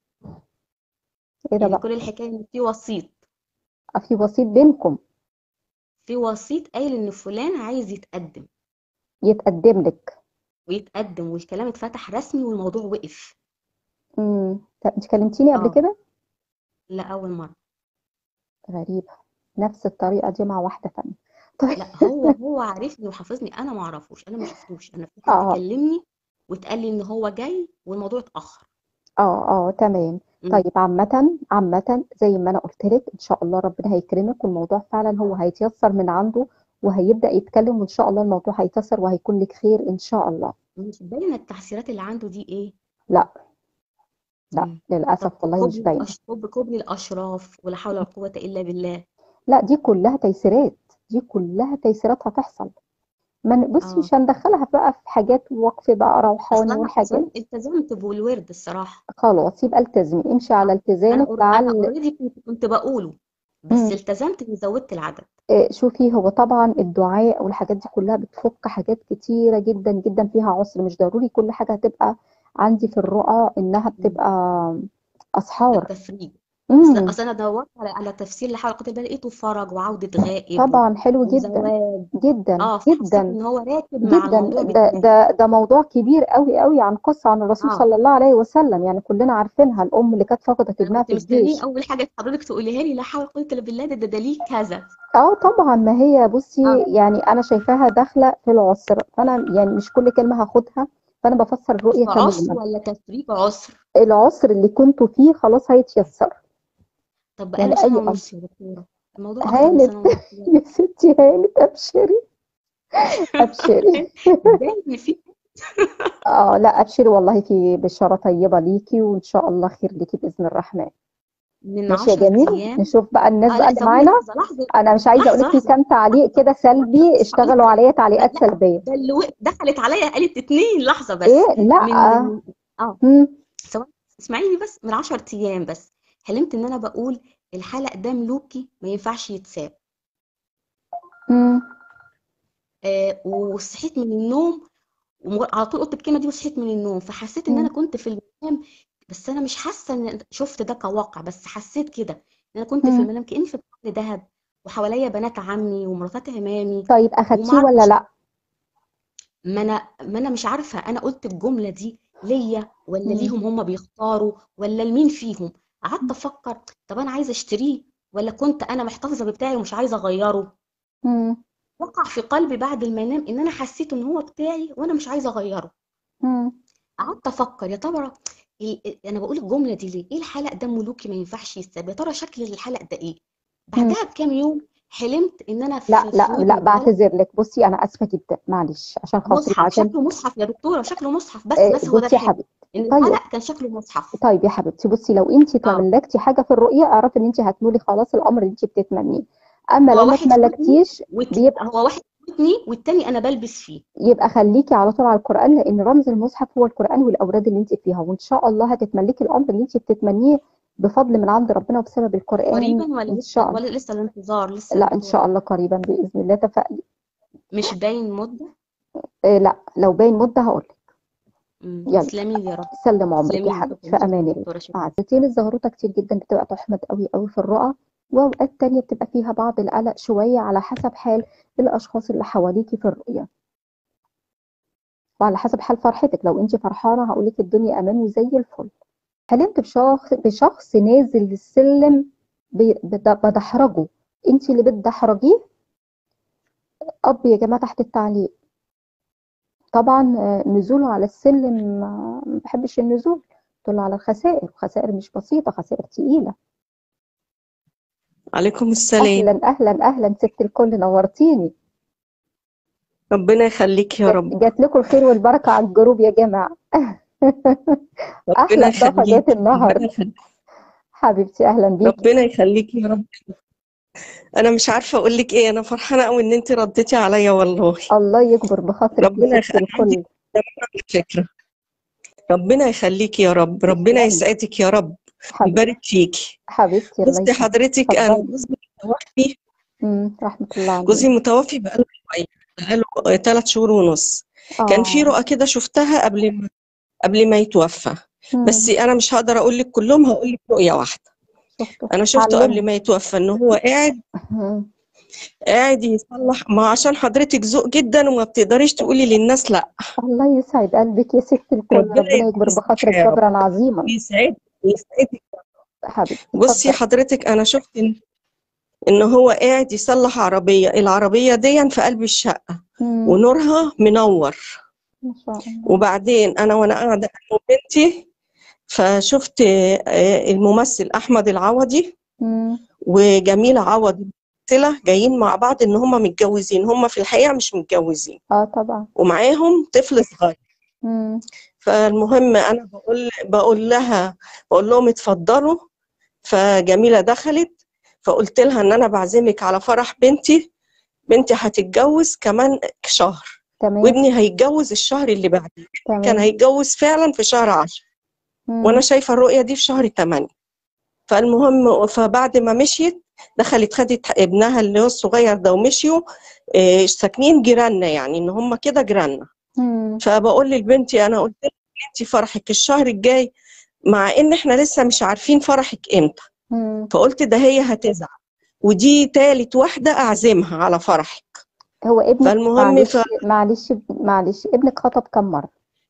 ايه ده يعني بقى؟ كل الحكايه ان في وسيط. في وسيط بينكم في وسيط قايل ان فلان عايز يتقدم، يتقدم لك. ويتقدم والكلام اتفتح رسمي والموضوع وقف. طب انت كلمتيني قبل اه. كده؟ لا اول مره. غريبة. نفس الطريقة دي مع واحدة تانية. طيب. لا هو عارفني وحافظني، انا ما اعرفوش، انا ما شفتوش، انا في حد اه كلمني واتقال لي ان هو جاي والموضوع اتاخر. اه تمام. امم طيب عامة زي ما انا قلت لك ان شاء الله ربنا هيكرمك، والموضوع فعلا هو هيتيسر من عنده، وهيبدأ يتكلم، وان شاء الله الموضوع هيتيسر وهيكون لك خير ان شاء الله. مش باينه التعسيرات اللي عنده دي ايه. لا لا امم طب للأسف والله مش باينة. كوبري الاشراف، ولا حول ولا قوه الا بالله. لا دي كلها تيسيرات، دي كلها تيسيرات هتحصل. بصي اه مش هندخلها بقى في حاجات وقف بقى اصل روحاني انا والحاجات. التزمت بالورد الصراحه. خلاص يبقى التزمي، امشي على انا التزامك انا لعل. اوريدي كنت بقوله، بس مم. التزمت اني زودت العدد. شوفي، هو طبعا الدعاء والحاجات دي كلها بتفك حاجات كتيرة جدا جدا فيها عسر، مش ضروري كل حاجة هتبقى عندي في الرؤى انها مم. بتبقى اسحار. التفريج. امم اصل انا دورت على تفسير لحلقة ده، لقيته فرج وعودة غائب طبعا حلو جدا وزواج. جدا اه فحسيت جدا ان هو راكب مع جدا. الموضوع ده بتاعي. ده ده موضوع كبير قوي قوي، عن قصة عن الرسول اه صلى الله عليه وسلم، يعني كلنا عارفينها، الام اللي كانت فقدت انا ابنها كنت في مستنيه الجيش. اول حاجه حضرتك تقوليها لي، لا حول ولا قوه الا بالله، ده دليل كذا. اه طبعا، ما هي بصي اه يعني انا شايفاها داخله في العسر، فانا يعني مش كل كلمه هاخدها، فانا بفسر الرؤيه عسر عسر تماما. ولا تفريج عسر؟ العسر اللي كنتوا فيه خلاص هيتيسر. طب يعني بقاله اي سنه امر. ونص يا دكتوره، الموضوع اكتر من هانت. سنه ونص يعني. يا ستي هانت، ابشري ابشري. باين إن في. اه لا ابشري والله، في بشاره طيبه ليكي وان شاء الله خير ليكي باذن الرحمن. من ماشي يا 10 جميل، ايام. نشوف بقى الناس اه بقى لا اللي ثواني، معانا. لحظه لحظه انا مش عايزه اقول لحظه لك في لحظه. كام تعليق كده سلبي اشتغلوا حضرتك عليا لا تعليقات لا، سلبيه. ده اللي دخلت عليا قالت اتنين، لحظه ايه بس. من لا. من اه مم. ثواني، اسمعيني بس. من 10 ايام بس حلمت ان انا بقول الحلق ده ملوكي ما ينفعش يتساب. مم. وصحيت من النوم، وعلى طول قلت الكلمه دي وصحيت من النوم، فحسيت ان انا مم. كنت في المنام. بس انا مش حاسه ان شفت ده كواقع، بس حسيت كده ان انا كنت في مم. المنام كاني في بحر دهب، وحواليا بنات عمي ومراتات عمامي. طيب وما اخدتيه ولا اعرفش، لا؟ ما انا مش عارفه انا قلت الجمله دي ليا ولا مم. ليهم هم بيختاروا ولا لمين فيهم. قعدت افكر، طب انا عايزه اشتريه ولا كنت انا محتفظه ببتاعي ومش عايزه اغيره. مم. وقع في قلبي بعد ما انام ان انا حسيت ان هو بتاعي وانا مش عايزه اغيره. مم. قعدت افكر يا ترى انا بقول الجمله دي ليه؟ ايه الحلق ده ملوكي ما ينفعش يتساب؟ يا ترى شكل الحلق ده ايه؟ مم. بعدها بكام يوم حلمت ان انا لا في لا ودن لا، الولد بعتذر لك، بصي انا اسفه جدا، معلش عشان خاطري مصحف، عشان. شكله مصحف يا دكتوره، شكله مصحف، بس هو ده بصي يا الحلم، حبيبتي. ان طيب. الحلق كان شكله مصحف. طيب يا حبيبتي، بصي لو انت اه تملكتي حاجه في الرؤيه اعرفي ان انت هتنولي خلاص الامر اللي انت بتتمنيه. اما لو هو ما واحد في ودني تملكتيش لا هو واحد في ودني والتاني انا بلبس فيه. يبقى خليكي على طول على القران، لان رمز المصحف هو القران والاوراد اللي انت فيها، وان شاء الله هتتملكي الامر اللي انت بتتمنيه بفضل من عند ربنا وبسبب القران قريبا ولا ان لسه، شاء الله. ولا لسه الانتظار لسه يا لا ان دكتوره؟ شاء الله قريبا باذن الله، تفائلي. مش باين مده. لا لو باين مده هقول. يلا. تسلمي لي يا رب. سلم عمرك يا تسلمي لي، حبيبتي، شكرا في شكرا امان يا الله. دكتوره، شكرا. عادتين الزغروطه كتير جدا بتبقى تحمد قوي قوي في الرؤى، واوقات تانية بتبقى فيها بعض القلق شويه على حسب حال الاشخاص اللي حواليكي في الرؤيه، وعلى حسب حال فرحتك. لو انت فرحانه هقول لك الدنيا امان وزي الفل. حلمت بشخص نازل السلم، بدحرجه. انت اللي بتدحرجيه. اب يا جماعه تحت التعليق. طبعا نزوله على السلم ما بحبش النزول، طلع على الخسائر، خسائر مش بسيطه، خسائر تقيله. عليكم السلام. اهلا اهلا اهلا ست الكل، نورتيني. ربنا يخليك يا رب. جات لكم الخير والبركه على الجروب يا جماعه. ربنا احلى اضافه جات يخليك، ربنا النهارده. يخليك، حبيبتي اهلا بيكي. ربنا يخليك يا رب. انا مش عارفه اقول لك ايه، انا فرحانه قوي ان انت رديتي عليا والله. الله يكبر بخاطرك يا ست انا عندي الكل. فكره. ربنا يخليك يا رب، ربنا تسلمي يسعدك يا رب، حبيبتي. يبارك فيكي. حبيبتي الله بصي يسلمك. حضرتك، انا اتفضلي. جوزي متوفي. رحمه الله عليه. جوزي متوفي بقاله شويه، بقاله 3 شهور ونص. كان في اه. رؤى كده شفتها قبل ما يتوفى، بس امم انا مش هقدر اقول لك كلهم، هقول لك رؤيه واحده. شفته. انا شفته قبل علمه. ما يتوفى ان هو مم. قاعد يصلح، ما عشان حضرتك ذوق جدا وما بتقدريش تقولي للناس لا. الله يسعد قلبك يا ست الكل، ربنا ربنا يكبر يبارك بخاطرك يا رب، جبرا عظيما. ويسعدك. حبيبتي بصي اتفضل. حضرتك، انا شفت ان هو قاعد يصلح عربيه، العربيه دي في قلب الشقه مم. ونورها منور. ما شاء الله. وبعدين وانا قاعده انا وبنتي، فشفت الممثل احمد العوضي مم. وجميله عوضي جايين مع بعض، ان هم متجوزين، هم في الحقيقه مش متجوزين، اه طبعا. ومعاهم طفل صغير. مم. فالمهم انا بقول لهم اتفضلوا. فجميله دخلت، فقلت لها ان انا بعزمك على فرح بنتي بنتي هتتجوز كمان شهر، تمام وابني هيتجوز الشهر اللي بعديه. كان تمام. هيتجوز فعلا في شهر 10 وانا شايفه الرؤيه دي في شهر 8. فالمهم فبعد ما مشيت دخلت خدت ابنها اللي هو الصغير ده ومشيوا. ساكنين جيراننا، يعني ان هم كده جيراننا. فبقول لبنتي انا قلت لها انت فرحك الشهر الجاي، مع ان احنا لسه مش عارفين فرحك امتى. فقلت ده هي هتزعل، ودي تالت واحده اعزمها على فرحك. هو ابنك فالمهم معلش ابنك خطب كم مرة؟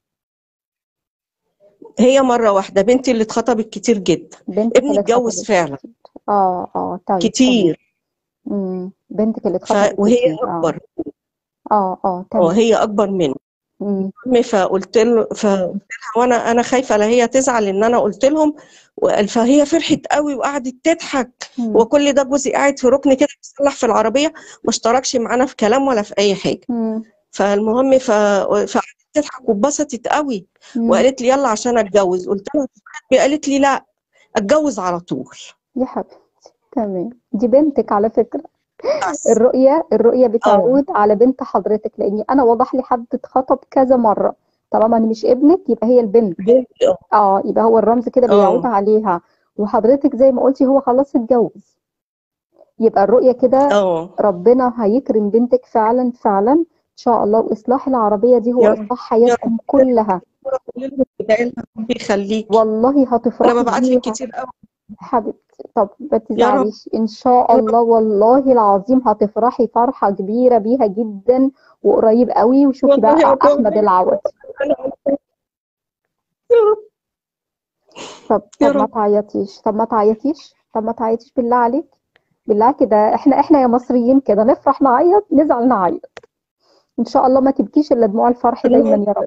هي مرة واحدة. بنتي اللي اتخطبت كتير جدا. بنتك ابني اللي اتجوز اتخطبت فعلا كتير. طيب تمام. كتير. بنتك اللي اتخطبت وهي كتير. أكبر. تمام. هي أكبر مني. فقلت لها وانا خايفه لا هي تزعل ان انا قلت لهم. فهي فرحت قوي وقعدت تضحك. وكل ده جوزي قاعد في ركن كده بيصلح في العربيه، ما اشتركش معانا في كلام ولا في اي حاجه. فالمهم فقعدت تضحك واتبسطت قوي وقالت لي يلا عشان اتجوز. قلت لها قالت لي لا اتجوز على طول. يا حبيبتي تمام. دي بنتك على فكرة. بس الرؤية بتعود على بنت حضرتك، لاني انا وضح لي حد اتخطب كذا مرة. طالما انا مش ابنك يبقى هي البنت. يبقى هو الرمز كده بيعود عليها. وحضرتك زي ما قلتي هو خلاص اتجوز. يبقى الرؤية كده ربنا هيكرم بنتك فعلا فعلا ان شاء الله. واصلاح العربية دي هو اصلاح حياتكم كلها. ربي يخليكي. والله هتفرحي انا ببعت بيها لك كتير قوي حبيبتي. طب ما تزعليش ان شاء الله، والله العظيم هتفرحي فرحة كبيرة بيها جدا وقريب قوي. وشوفي بقى احمد العوضي. طب ما تعيطيش، طب ما تعيطيش بالله عليك. بالله كده احنا يا مصريين كده نفرح نعيط، نزعل نعيط. ان شاء الله ما تبكيش الا دموع الفرح دايما يا رب.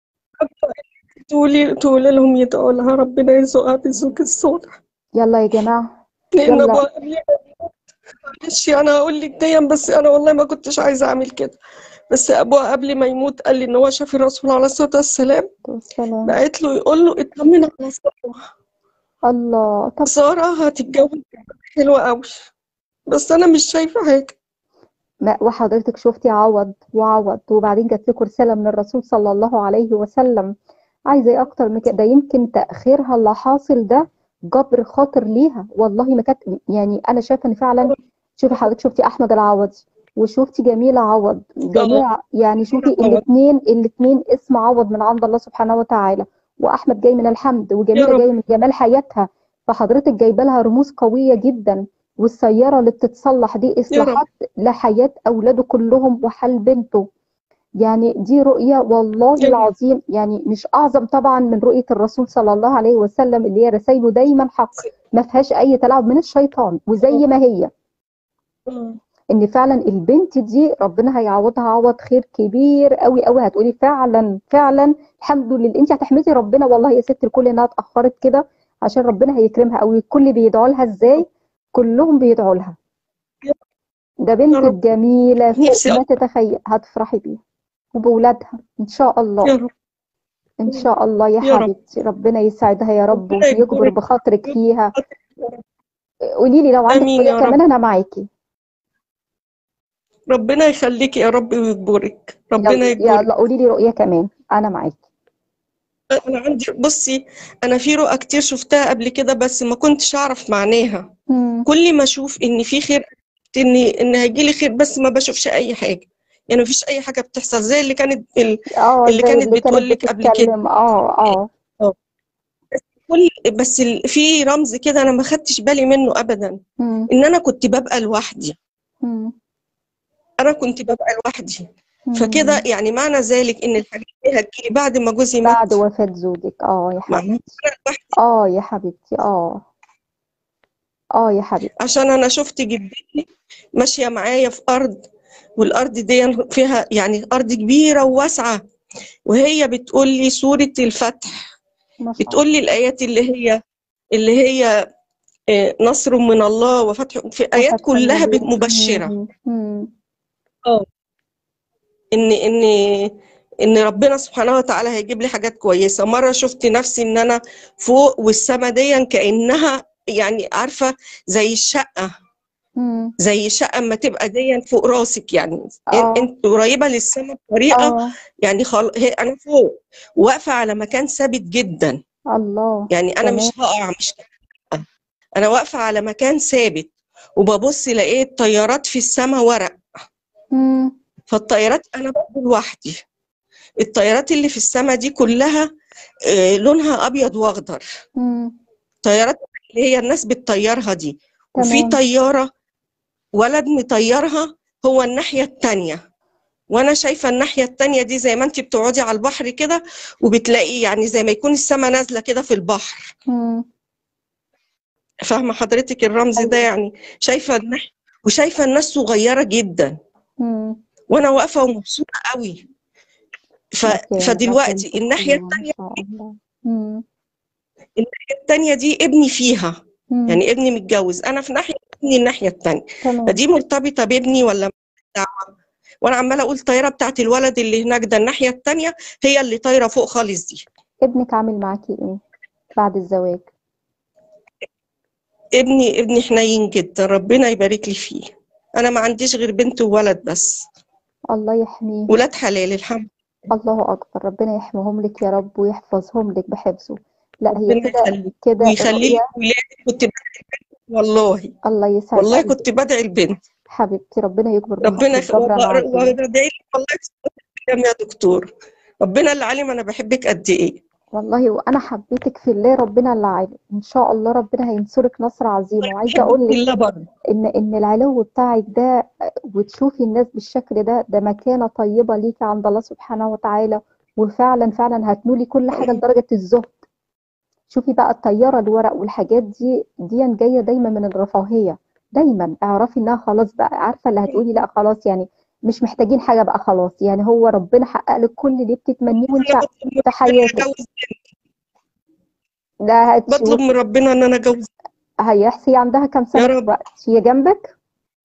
تقولي لهم يدعوا لها ربنا يرزقها بالزوج الصالح. يلا يا جماعه لان يلا. ابوها معلش انا هقول لك دايما، بس انا والله ما كنتش عايزه اعمل كده. بس ابوها قبل ما يموت قال لي ان هو شاف الرسول عليه الصلاه والسلام بعت له يقول له اطمن على ساره. الله. طب ساره هتتجوز حلوه قوي، بس انا مش شايفه حاجه. وحضرتك شفتي عوض وعوض، وبعدين جات لكم رساله من الرسول صلى الله عليه وسلم. عايزه ايه اكتر من كده؟ ده يمكن تاخيرها اللي حاصل ده جبر خاطر ليها. والله ما كانت يعني انا شايفه ان فعلا. شوفي حضرتك شفتي احمد العوضي وشفتي جميله عوض. جميله يعني شوفي الاثنين اسم عوض من عند الله سبحانه وتعالى. واحمد جاي من الحمد، وجميله جاي من جمال حياتها. فحضرتك جايبه لها رموز قويه جدا. والسياره اللي بتتصلح دي اصلاحات لحياه اولاده كلهم وحال بنته. يعني دي رؤيه والله العظيم، يعني مش اعظم طبعا من رؤيه الرسول صلى الله عليه وسلم اللي هي رسائله دايما حق، ما فيهاش اي تلاعب من الشيطان. وزي ما هي ان فعلا البنت دي ربنا هيعوضها عوض خير كبير قوي قوي. هتقولي فعلا فعلا الحمد لله. انت هتحمدي ربنا والله يا ست الكل انها اتاخرت كده، عشان ربنا هيكرمها قوي. الكل بيدعوا لها ازاي؟ كلهم بيدعوا لها. ده بنت جميله فوق ما تتخيل. هتفرحي بيها وبولادها ان شاء الله. ان شاء الله يا حبيبتي. ربنا يسعدها يا رب ويجبر بخاطرك فيها. قولي لي لو عندك رؤيه كمان انا معاكي. ربنا يخليكي يا رب ويجبرك. ربنا يجبرك. يلا قولي لي رؤيه كمان انا معاكي. انا عندي بصي، انا في رؤى كتير شفتها قبل كده بس ما كنتش اعرف معناها. كل ما اشوف ان في خير ان هيجي لي خير، بس ما بشوفش اي حاجه. يعني ما فيش اي حاجه بتحصل زي اللي كانت بتقول لك قبل كده. بس في رمز كده انا ما خدتش بالي منه ابدا. ان انا كنت ببقى لوحدي. فكده يعني معنى ذلك ان الحاجات دي هتجيلي بعد ما جوزي مات، بعد وفاة زوجك. يا حبيبتي. يا حبيبتي. يا حبيبتي. عشان انا شفت جدتي ماشيه معايا في ارض، والارض دي فيها يعني ارض كبيره وواسعه، وهي بتقول لي سوره الفتح، بتقول لي الايات اللي هي نصر من الله وفتح، في ايات كلها مبشره. ان ربنا سبحانه وتعالى هيجيب لي حاجات كويسه. مره شفت نفسي ان انا فوق والسما دي كانها يعني عارفه زي الشقه زي شقة اما تبقى دي فوق راسك، يعني اه انت قريبة للسما بطريقة، اه يعني انا فوق واقفة على مكان ثابت جدا، الله يعني انا تمام. مش هقع، مش هقع. انا واقفة على مكان ثابت وببص لقيت طيارات في السما ورق، مم. فالطيارات انا برضه لوحدي. الطيارات اللي في السما دي كلها لونها ابيض واخضر، مم. طيارات اللي هي الناس بتطيرها دي. وفي تمام. طيارة ولد مطيرها هو الناحية التانية، وانا شايفة الناحية التانية دي زي ما انت بتقعدي على البحر كده وبتلاقي يعني زي ما يكون السما نازلة كده في البحر. مم. فاهمة حضرتك الرمز ده؟ ايوه. يعني شايفة الناحية وشايفة الناس صغيرة جدا، مم. وانا واقفة ومبسوطة قوي. مكان فدلوقتي الناحية فخمة ما شاء الله. مم. التانية دي ابني فيها، مم. يعني ابني متجوز، انا في ناحية ابني الناحية التانية، تمام. فدي مرتبطة بابني ولا مالهاش دعوة؟ وانا عمالة اقول الطيارة بتاعت الولد اللي هناك ده الناحية التانية هي اللي طايرة فوق خالص دي. ابنك عامل معاكي ايه بعد الزواج؟ ابني حنين جدا، ربنا يبارك لي فيه. انا ما عنديش غير بنت وولد بس، الله يحميه. ولاد حلال الحمد الله أكبر، ربنا يحميهم لك يا رب ويحفظهم لك بحفظه. لا لله. هي ربنا كده يخليك كده ويخلي لك الرؤية. ولادك. كنت والله الله يسعد والله قلبك كنت بدعي البنت، حبيبتي، ربنا يكبر ربنا بخاطرك جبرا عظيما. وبدعي لك والله يا دكتور، ربنا اللي علم انا بحبك قد ايه. والله وأنا حبيتك في الله، ربنا اللي عالم إن شاء الله ربنا هينصرك نصر عظيمة. وعايزة بحبك أقول في لك الله برضه. إن العلو بتاعك ده وتشوفي الناس بالشكل ده مكانة طيبة ليكي عند الله سبحانه وتعالى. وفعلا فعلا هتنولي كل حاجة لدرجة الزهد. شوفي بقى الطيارة الورق والحاجات دي جاية دايما من الرفاهية. دايما اعرفي انها خلاص بقى، عارفة اللي هتقولي لا خلاص يعني مش محتاجين حاجة بقى خلاص، يعني هو ربنا حقق لك كل اللي بتتمنيه وانت انا بطلب من في ربنا ان حياتك. انا اجوز، ده بطلب من هتشوفي. ربنا ان انا اجوز. هي عندها كام يا سنة رب. دلوقتي؟ هي جنبك؟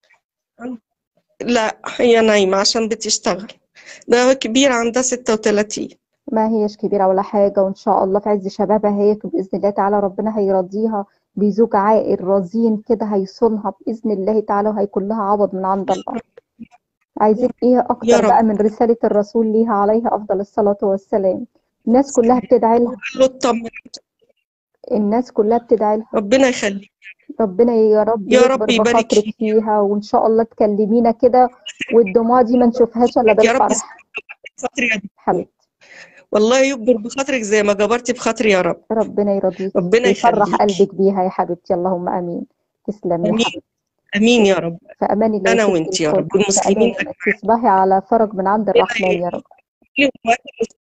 لا هي نايمة عشان بتشتغل، ده كبيرة عندها 36. ما هيش كبيرة ولا حاجة، وإن شاء الله في عز شبابها هيك وبإذن الله تعالى ربنا هيرضيها بزوج عاقل رزين كده هيصونها بإذن الله تعالى، وهيكون لها عوض من عند الله. عايزين إيه يا أكتر رب. بقى من رسالة الرسول ليها عليه أفضل الصلاة والسلام؟ الناس كلها بتدعي لها. قال له اطمن، الناس كلها بتدعي لها. ربنا يخليك، ربنا يا رب يا رب يكبر يبارك بخاطرك فيك، فيها، وإن شاء الله تكلمينا كده والدموع دي ما نشوفهاش إلا يا رب بالفرح. بخاطري يا دكتور، حبيبتي والله يكبر بخاطرك زي ما جبرتي بخاطري يا رب، ربنا يرضيك ربنا ويفرح يخليكي. قلبك بيها يا حبيبتي، اللهم آمين. تسلمي يا امين حبيبتي. امين يا رب، في أمان الله يا انا ست وانت يا الكل. رب في أمان والمسلمين الله، تصبحي على فرج من عند الرحمن يا رب. اجمعين.